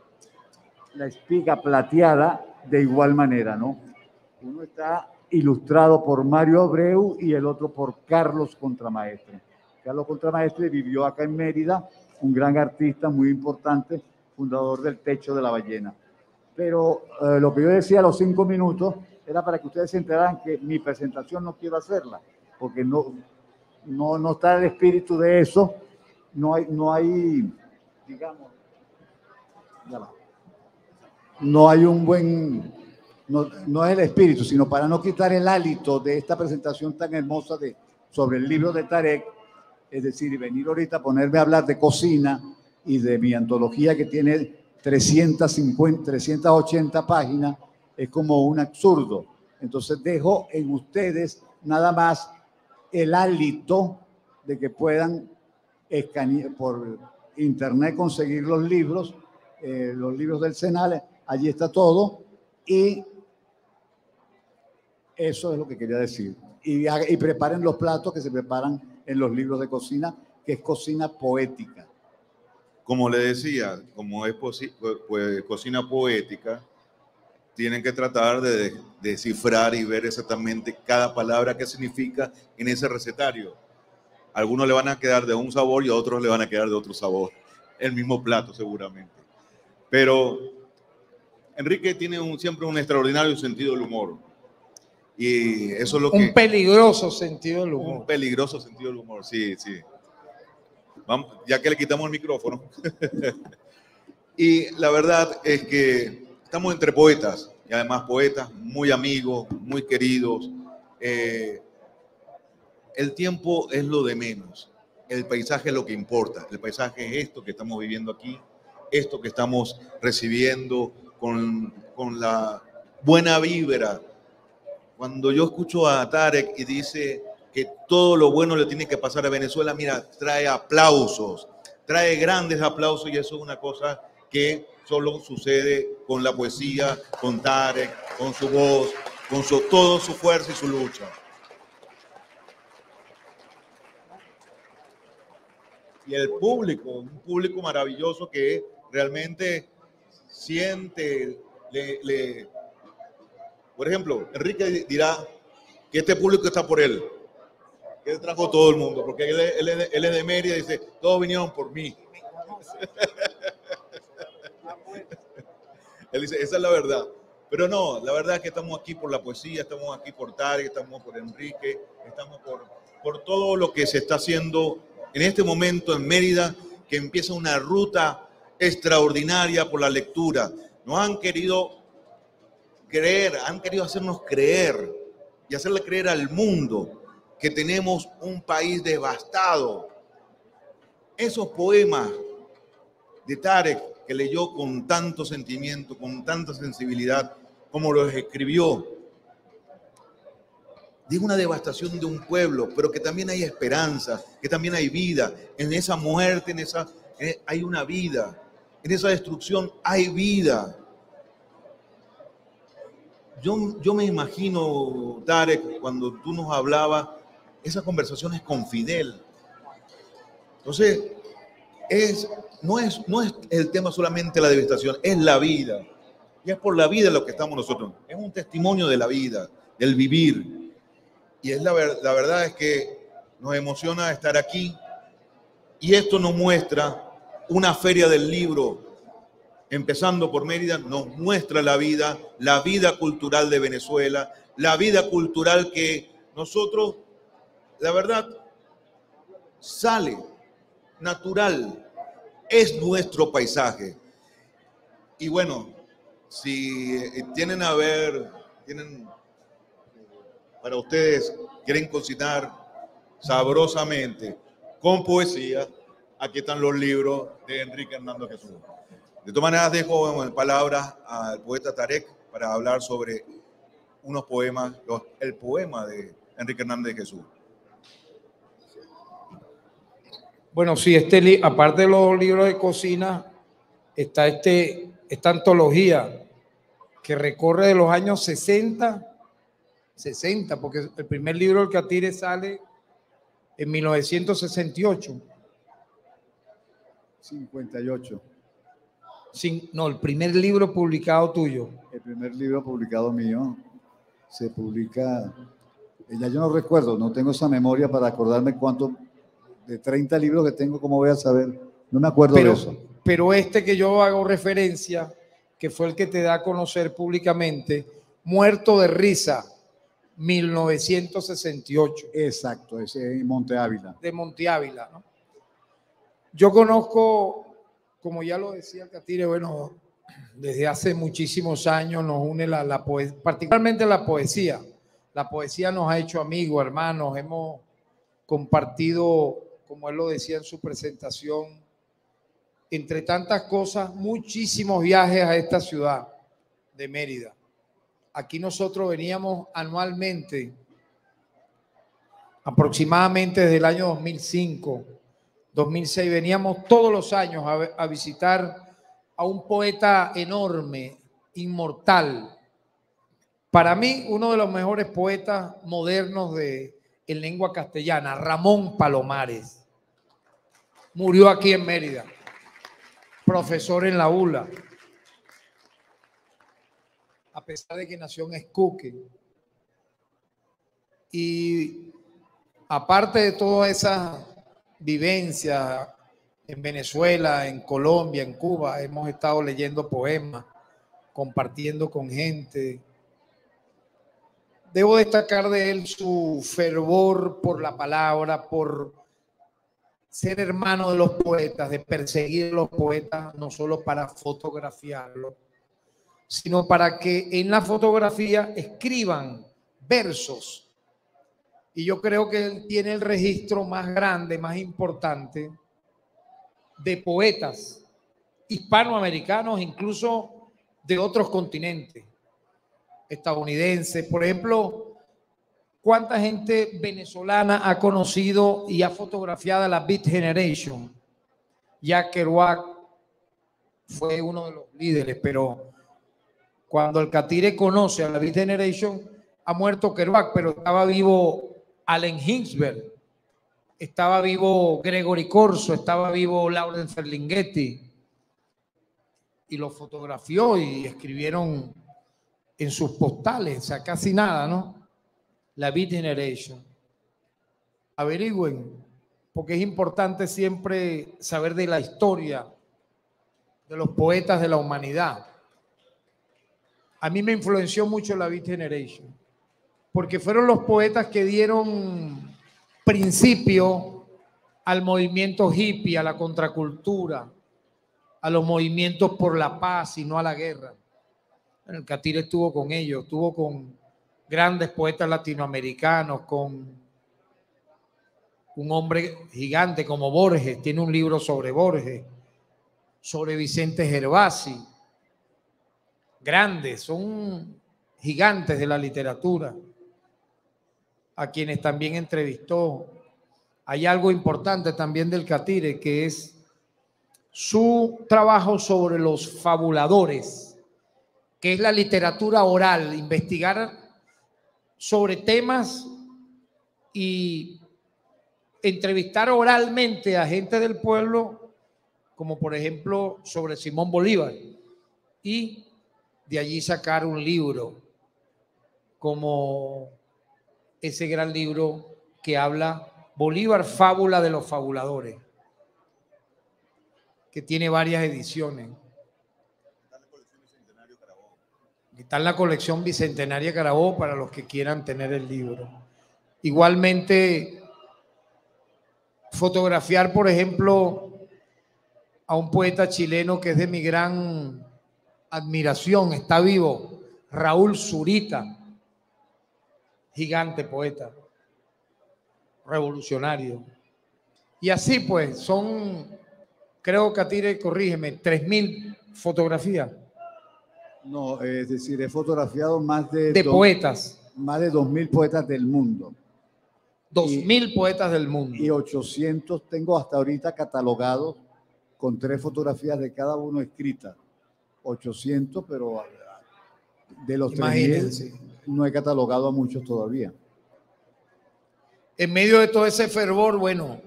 la espiga plateada, de igual manera, ¿no? Uno está ilustrado por Mario Abreu y el otro por Carlos Contramaestre. Carlos Contramaestre vivió acá en Mérida, un gran artista muy importante, fundador del Techo de la Ballena. Pero eh, lo que yo decía a los cinco minutos era para que ustedes se enteraran que mi presentación no quiero hacerla, porque no, no, no está el espíritu de eso, no hay, no hay digamos, ya va. No hay un buen, no, no es el espíritu, sino para no quitar el hálito de esta presentación tan hermosa de, sobre el libro de Tarek, es decir, y venir ahorita a ponerme a hablar de cocina y de mi antología que tiene trescientas cincuenta, trescientas ochenta páginas, es como un absurdo. Entonces dejo en ustedes nada más el hálito de que puedan escanear por internet, conseguir los libros, eh, los libros del Senal. Allí está todo y eso es lo que quería decir. Y, y preparen los platos que se preparan en los libros de cocina, que es cocina poética. Como le decía, como es pues, cocina poética, tienen que tratar de, de descifrar y ver exactamente cada palabra que significa en ese recetario. A algunos le van a quedar de un sabor y a otros le van a quedar de otro sabor. El mismo plato seguramente. Pero Enrique tiene un, siempre un extraordinario sentido del humor. Y eso es lo que... Un peligroso sentido del humor. Un peligroso sentido del humor, sí, sí. Vamos, ya que le quitamos el micrófono. Y la verdad es que estamos entre poetas, y además poetas muy amigos, muy queridos. Eh, el tiempo es lo de menos. El paisaje es lo que importa. El paisaje es esto que estamos viviendo aquí, esto que estamos recibiendo con, con la buena vibra. Cuando yo escucho a Tarek y dice que todo lo bueno le tiene que pasar a Venezuela, mira, trae aplausos, trae grandes aplausos, y eso es una cosa que solo sucede con la poesía, con Tarek, con su voz, con su, toda su fuerza y su lucha. Y el público, un público maravilloso que realmente siente, le, le... por ejemplo, Enrique dirá que este público está por él, que él trajo todo el mundo, porque él, él, él, él es de Mérida y dice, todos vinieron por mí. Él dice, esa es la verdad. Pero no, la verdad es que estamos aquí por la poesía, estamos aquí por Tarek, estamos por Enrique, estamos por, por todo lo que se está haciendo en este momento en Mérida, que empieza una ruta extraordinaria por la lectura. Nos han querido creer, han querido hacernos creer y hacerle creer al mundo que tenemos un país devastado. Esos poemas de Tarek, que leyó con tanto sentimiento, con tanta sensibilidad, como los escribió, digo, una devastación de un pueblo, pero que también hay esperanza, que también hay vida. En esa muerte, en esa, eh, hay una vida. En esa destrucción hay vida. Yo, yo me imagino, Tarek, cuando tú nos hablabas, esas conversaciones con Fidel. Entonces, es, no, es, no es el tema solamente la devastación, es la vida. Y es por la vida lo que estamos nosotros. Es un testimonio de la vida, del vivir. Y es la, ver, la verdad es que nos emociona estar aquí. Y esto nos muestra una feria del libro, empezando por Mérida, nos muestra la vida, la vida cultural de Venezuela, la vida cultural que nosotros, la verdad, sale natural, es nuestro paisaje. Y bueno, si tienen a ver, tienen para ustedes, quieren cocinar sabrosamente, con poesía, aquí están los libros de Enrique Hernando Jesús. De todas maneras, dejo en palabras al poeta Tarek para hablar sobre unos poemas, los, el poema de Enrique Hernández Jesús. Bueno, sí, este, aparte de los libros de cocina, está este, esta antología que recorre de los años sesenta, sesenta, porque el primer libro del Catire sale en mil novecientos sesenta y ocho. cincuenta y ocho. Sin, no, el primer libro publicado tuyo. El primer libro publicado mío se publica, ya yo no recuerdo, no tengo esa memoria para acordarme cuánto, de treinta libros que tengo, ¿cómo voy a saber? No me acuerdo pero, de eso. Pero este que yo hago referencia, que fue el que te da a conocer públicamente, Muerto de Risa, mil novecientos sesenta y ocho. Exacto, ese es Monte Ávila. De Monte Ávila, ¿no? Yo conozco, como ya lo decía Catire, bueno, desde hace muchísimos años nos une la, la poesía, particularmente la poesía. La poesía nos ha hecho amigos, hermanos, hemos compartido, como él lo decía en su presentación, entre tantas cosas, muchísimos viajes a esta ciudad de Mérida. Aquí nosotros veníamos anualmente, aproximadamente desde el año dos mil cinco, dos mil seis, veníamos todos los años a, a visitar a un poeta enorme, inmortal. Para mí, uno de los mejores poetas modernos de en lengua castellana, Ramón Palomares. Murió aquí en Mérida, profesor en la U L A, a pesar de que nació en Escuque. Y aparte de toda esa vivencia en Venezuela, en Colombia, en Cuba, hemos estado leyendo poemas. compartiendo con gente. Debo destacar de él su fervor por la palabra, por ser hermano de los poetas, de perseguir a los poetas, no solo para fotografiarlos, sino para que en la fotografía escriban versos. Y yo creo que él tiene el registro más grande, más importante de poetas hispanoamericanos, incluso de otros continentes, estadounidenses. Por ejemplo, ¿cuánta gente venezolana ha conocido y ha fotografiado a la Beat Generation? Jack Kerouac fue uno de los líderes, pero cuando el Catire conoce a la Beat Generation, ha muerto Kerouac, pero estaba vivo Allen Ginsberg, estaba vivo Gregory Corso, estaba vivo Laurence Ferlinghetti, y lo fotografió y escribieron en sus postales, o sea, casi nada, ¿no? La Beat Generation. Averigüen, porque es importante siempre saber de la historia de los poetas de la humanidad. A mí me influenció mucho la Beat Generation, porque fueron los poetas que dieron principio al movimiento hippie, a la contracultura, a los movimientos por la paz y no a la guerra. El Catire estuvo con ellos, estuvo con grandes poetas latinoamericanos, con un hombre gigante como Borges, tiene un libro sobre Borges, sobre Vicente Gervasi. Grandes, son gigantes de la literatura, a quienes también entrevistó. Hay algo importante también del Catire, que es su trabajo sobre los fabuladores, que es la literatura oral, investigar sobre temas y entrevistar oralmente a gente del pueblo, como por ejemplo sobre Simón Bolívar, y de allí sacar un libro, como ese gran libro que habla Bolívar, fábula de los fabuladores, que tiene varias ediciones. Está en la colección Bicentenaria Carabobo para los que quieran tener el libro. Igualmente, fotografiar, por ejemplo, a un poeta chileno que es de mi gran admiración, está vivo, Raúl Zurita, gigante poeta, revolucionario. Y así pues, son, creo, Catire, corrígeme, tres mil fotografías. No, es decir, he fotografiado más de... De dos, poetas. Más de dos mil poetas del mundo. Dos mil poetas del mundo. Y ochocientos tengo hasta ahorita catalogados con tres fotografías de cada uno escritas. ochocientos, pero de los tres mil no he catalogado a muchos todavía. En medio de todo ese fervor, bueno,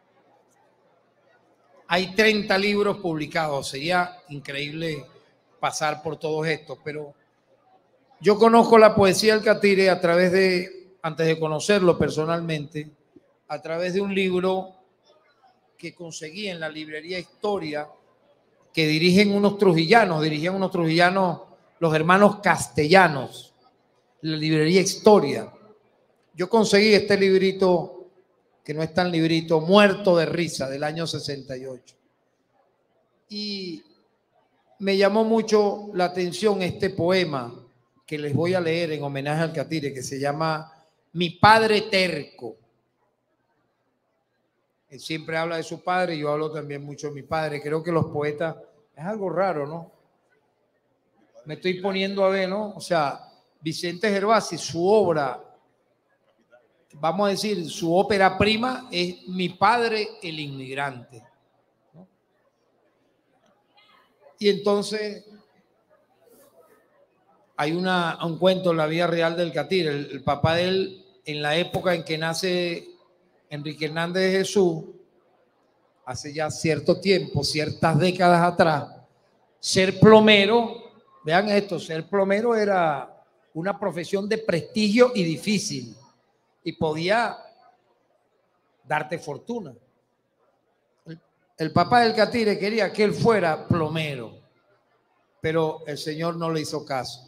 hay treinta libros publicados. Sería increíble pasar por todos estos, pero yo conozco la poesía del Catire a través de, antes de conocerlo personalmente, a través de un libro que conseguí en la librería Historia, que dirigen unos trujillanos, dirigían unos trujillanos, los hermanos Castellanos, la librería Historia. Yo conseguí este librito, que no es tan librito, Muerto de risa, del año sesenta y ocho. Y me llamó mucho la atención este poema que les voy a leer en homenaje al Catire, que se llama Mi padre terco. Él siempre habla de su padre, yo hablo también mucho de mi padre. Creo que los poetas, es algo raro, ¿no? Me estoy poniendo a ver, ¿no? O sea, Vicente Gervasi, su obra, vamos a decir, su ópera prima es Mi padre el inmigrante, ¿no? Y entonces hay una, un cuento en la vida real del Catire. El, el papá de él, en la época en que nace Enrique Hernández de Jesús, hace ya cierto tiempo, ciertas décadas atrás, ser plomero, vean esto, ser plomero era una profesión de prestigio y difícil, y podía darte fortuna. El, el papá del Catire quería que él fuera plomero, pero el Señor no le hizo caso.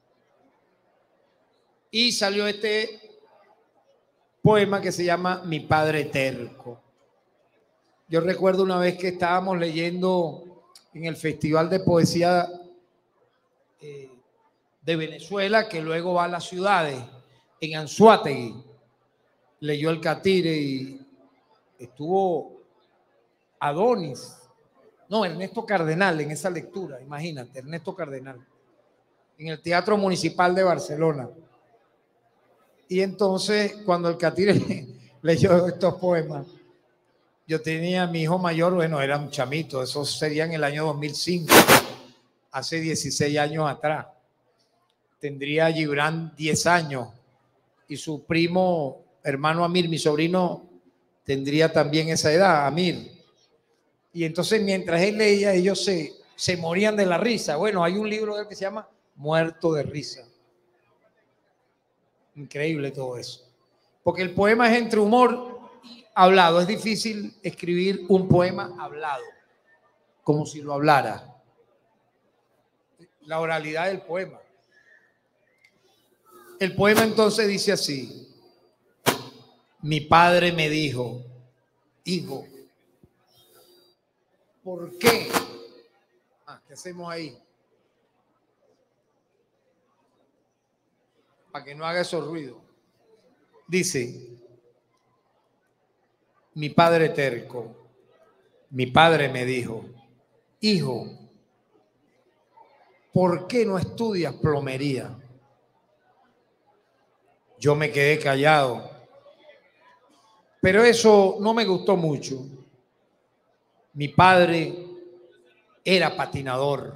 Y salió este poema que se llama Mi Padre Terco. Yo recuerdo una vez que estábamos leyendo en el Festival de Poesía eh, de Venezuela, que luego va a las ciudades, en Anzoátegui, leyó el Catire y estuvo Adonis, no, Ernesto Cardenal en esa lectura, imagínate, Ernesto Cardenal, en el Teatro Municipal de Barcelona. Y entonces, cuando el Catire leyó estos poemas, yo tenía a mi hijo mayor, bueno, era un chamito, eso sería en el año dos mil cinco, hace dieciséis años atrás. Tendría Gibran diez años y su primo, hermano Amir, mi sobrino, tendría también esa edad, Amir. Y entonces, mientras él leía, ellos se, se morían de la risa. Bueno, hay un libro de él que se llama Muerto de risa. Increíble todo eso. Porque el poema es entre humor y hablado. Es difícil escribir un poema hablado, como si lo hablara. La oralidad del poema. El poema entonces dice así: mi padre me dijo, hijo, ¿por qué? Ah, ¿qué hacemos ahí? Para que no haga esos ruidos. Dice, mi padre terco, mi padre me dijo, hijo, ¿por qué no estudias plomería? Yo me quedé callado, pero eso no me gustó mucho. Mi padre era patinador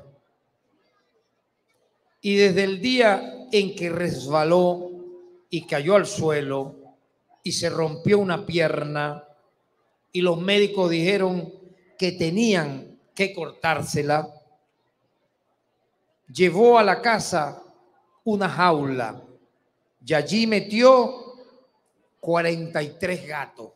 y desde el día en que resbaló y cayó al suelo y se rompió una pierna y los médicos dijeron que tenían que cortársela, llevó a la casa una jaula y allí metió cuarenta y tres gatos.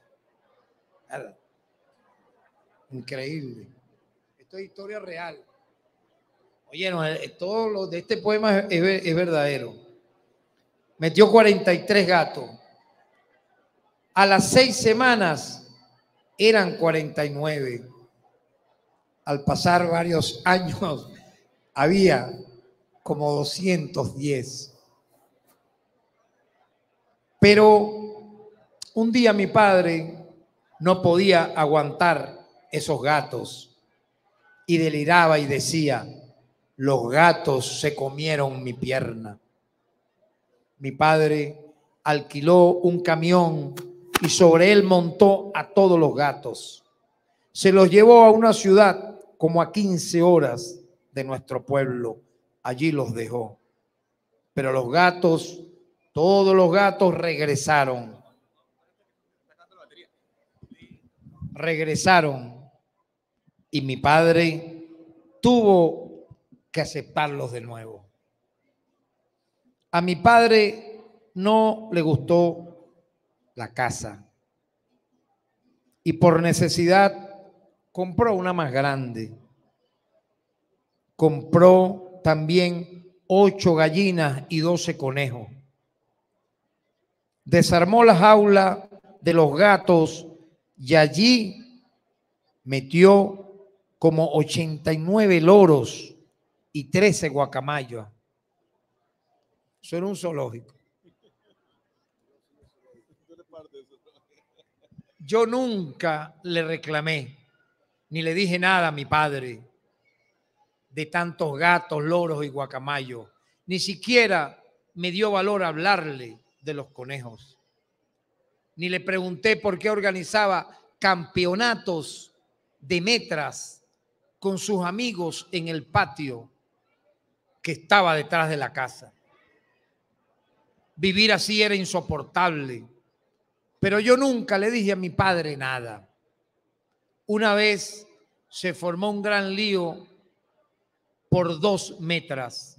Increíble. Esto es historia real. Oye, no, todo lo de este poema es, es, es verdadero. Metió cuarenta y tres gatos. A las seis semanas eran cuarenta y nueve. Al pasar varios años había como doscientos diez. Pero un día mi padre no podía aguantar esos gatos y deliraba y decía, los gatos se comieron mi pierna. Mi padre alquiló un camión y sobre él montó a todos los gatos. Se los llevó a una ciudad como a quince horas de nuestro pueblo. Allí los dejó. Pero los gatos, todos los gatos regresaron. Regresaron. Y mi padre tuvo que aceptarlos de nuevo. A mi padre no le gustó la casa y por necesidad compró una más grande. Compró también ocho gallinas y doce conejos. Desarmó la jaula de los gatos y allí metió como ochenta y nueve loros y trece guacamayos. Eso era un zoológico. Yo nunca le reclamé, ni le dije nada a mi padre de tantos gatos, loros y guacamayos. Ni siquiera me dio valor hablarle de los conejos. Ni le pregunté por qué organizaba campeonatos de metras con sus amigos en el patio que estaba detrás de la casa. Vivir así era insoportable, pero yo nunca le dije a mi padre nada. Una vez se formó un gran lío por dos metras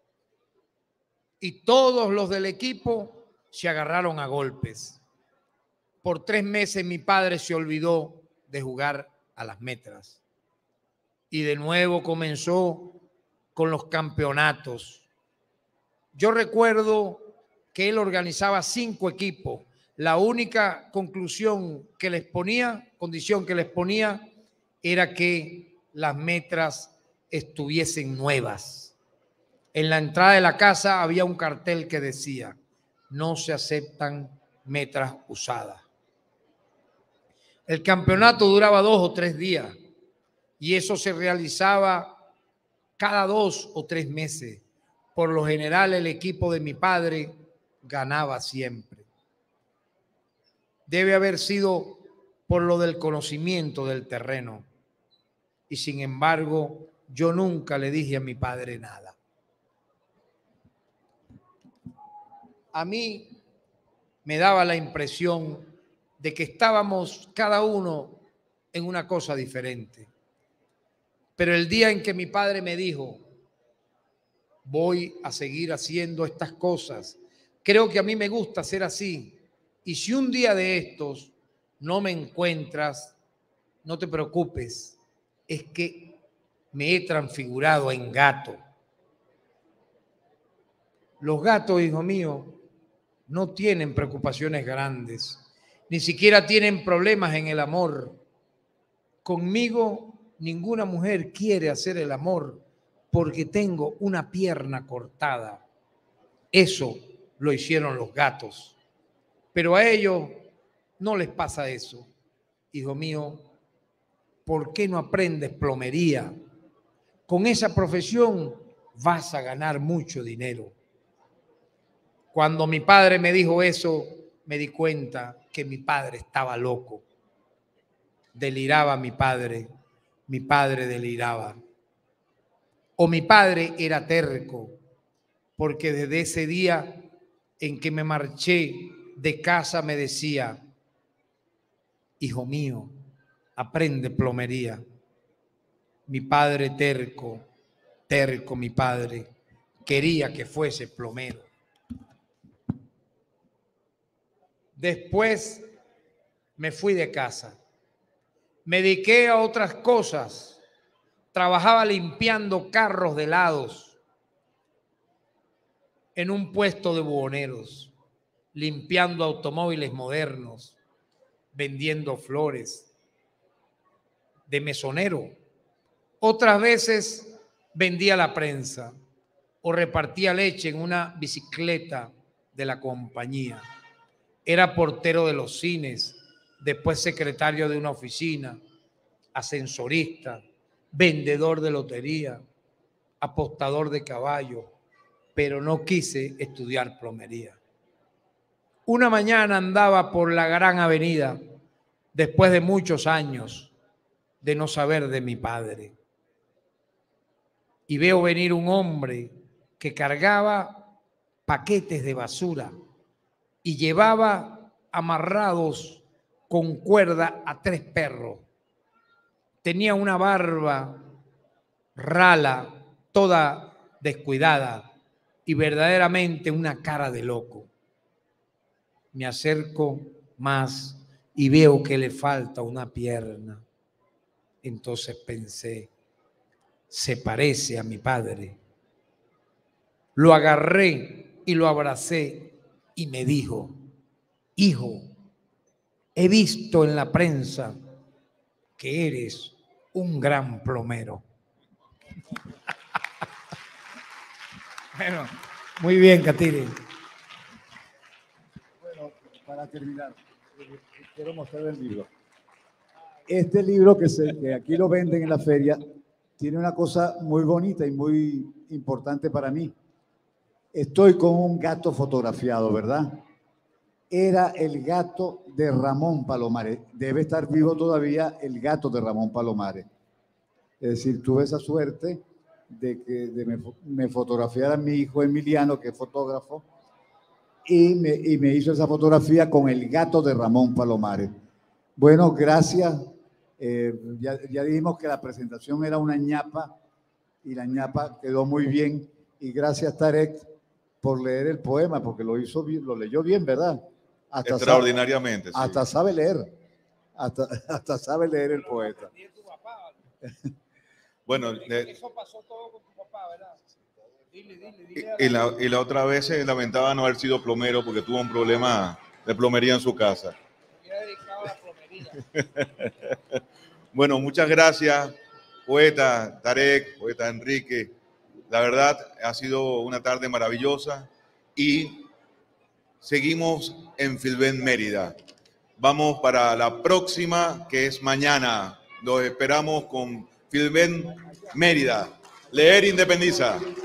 y todos los del equipo se agarraron a golpes. Por tres meses mi padre se olvidó de jugar a las metras. Y de nuevo comenzó con los campeonatos. Yo recuerdo que él organizaba cinco equipos. La única conclusión que les ponía, condición que les ponía, era que las metras estuviesen nuevas. En la entrada de la casa había un cartel que decía: no se aceptan metras usadas. El campeonato duraba dos o tres días y eso se realizaba cada dos o tres meses. Por lo general, el equipo de mi padre ganaba siempre. Debe haber sido por lo del conocimiento del terreno. Y sin embargo, yo nunca le dije a mi padre nada. A mí me daba la impresión de que estábamos cada uno en una cosa diferente. Pero el día en que mi padre me dijo: voy a seguir haciendo estas cosas, creo que a mí me gusta ser así, y si un día de estos no me encuentras, no te preocupes, es que me he transfigurado en gato. Los gatos, hijo mío, no tienen preocupaciones grandes, ni siquiera tienen problemas en el amor. Conmigo ninguna mujer quiere hacer el amor porque tengo una pierna cortada. Eso lo hicieron los gatos. Pero a ellos no les pasa eso. Hijo mío, ¿por qué no aprendes plomería? Con esa profesión vas a ganar mucho dinero. Cuando mi padre me dijo eso, me di cuenta que mi padre estaba loco. Deliraba mi padre, mi padre deliraba. O mi padre era terco, porque desde ese día en que me marché de casa me decía: hijo mío, aprende plomería. Mi padre terco, terco mi padre, quería que fuese plomero. Después me fui de casa, me dediqué a otras cosas, trabajaba limpiando carros de helados en un puesto de buhoneros, limpiando automóviles modernos, vendiendo flores, de mesonero. Otras veces vendía la prensa o repartía leche en una bicicleta de la compañía. Era portero de los cines, después secretario de una oficina, ascensorista, vendedor de lotería, apostador de caballos, pero no quise estudiar plomería. Una mañana andaba por la gran avenida, después de muchos años de no saber de mi padre, y veo venir un hombre que cargaba paquetes de basura y llevaba amarrados con cuerda a tres perros. Tenía una barba rala, toda descuidada, y verdaderamente una cara de loco. Me acerco más y veo que le falta una pierna. Entonces pensé: se parece a mi padre. Lo agarré y lo abracé y me dijo: hijo, he visto en la prensa que eres un gran plomero. Bueno, muy bien, Catiri. Bueno, para terminar, quiero mostrar el libro. Este libro que, se, que aquí lo venden en la feria tiene una cosa muy bonita y muy importante para mí. Estoy con un gato fotografiado, ¿verdad? Era el gato de Ramón Palomares. Debe estar vivo todavía el gato de Ramón Palomares. Es decir, tuve esa suerte de que de me, me fotografiara mi hijo Emiliano, que es fotógrafo, y me, y me hizo esa fotografía con el gato de Ramón Palomares. Bueno, gracias. Eh, ya, ya dijimos que la presentación era una ñapa y la ñapa quedó muy bien. Y gracias, Tarek, por leer el poema, porque lo hizo bien, lo leyó bien, ¿verdad? Hasta Extraordinariamente. Sabe, hasta sí. sabe leer. Hasta, hasta sabe leer el poeta. Bueno, de- Eso pasó todo con tu papá, ¿verdad? Dile, dile, dile. y, y la, y la otra vez se lamentaba no haber sido plomero porque tuvo un problema de plomería en su casa. Me hubiera dedicado a la plomería. Bueno, muchas gracias, poeta Tarek, poeta Enrique. La verdad, ha sido una tarde maravillosa y seguimos en Filben Mérida. Vamos para la próxima, que es mañana. Los esperamos con Filben Mérida. Leer independiza.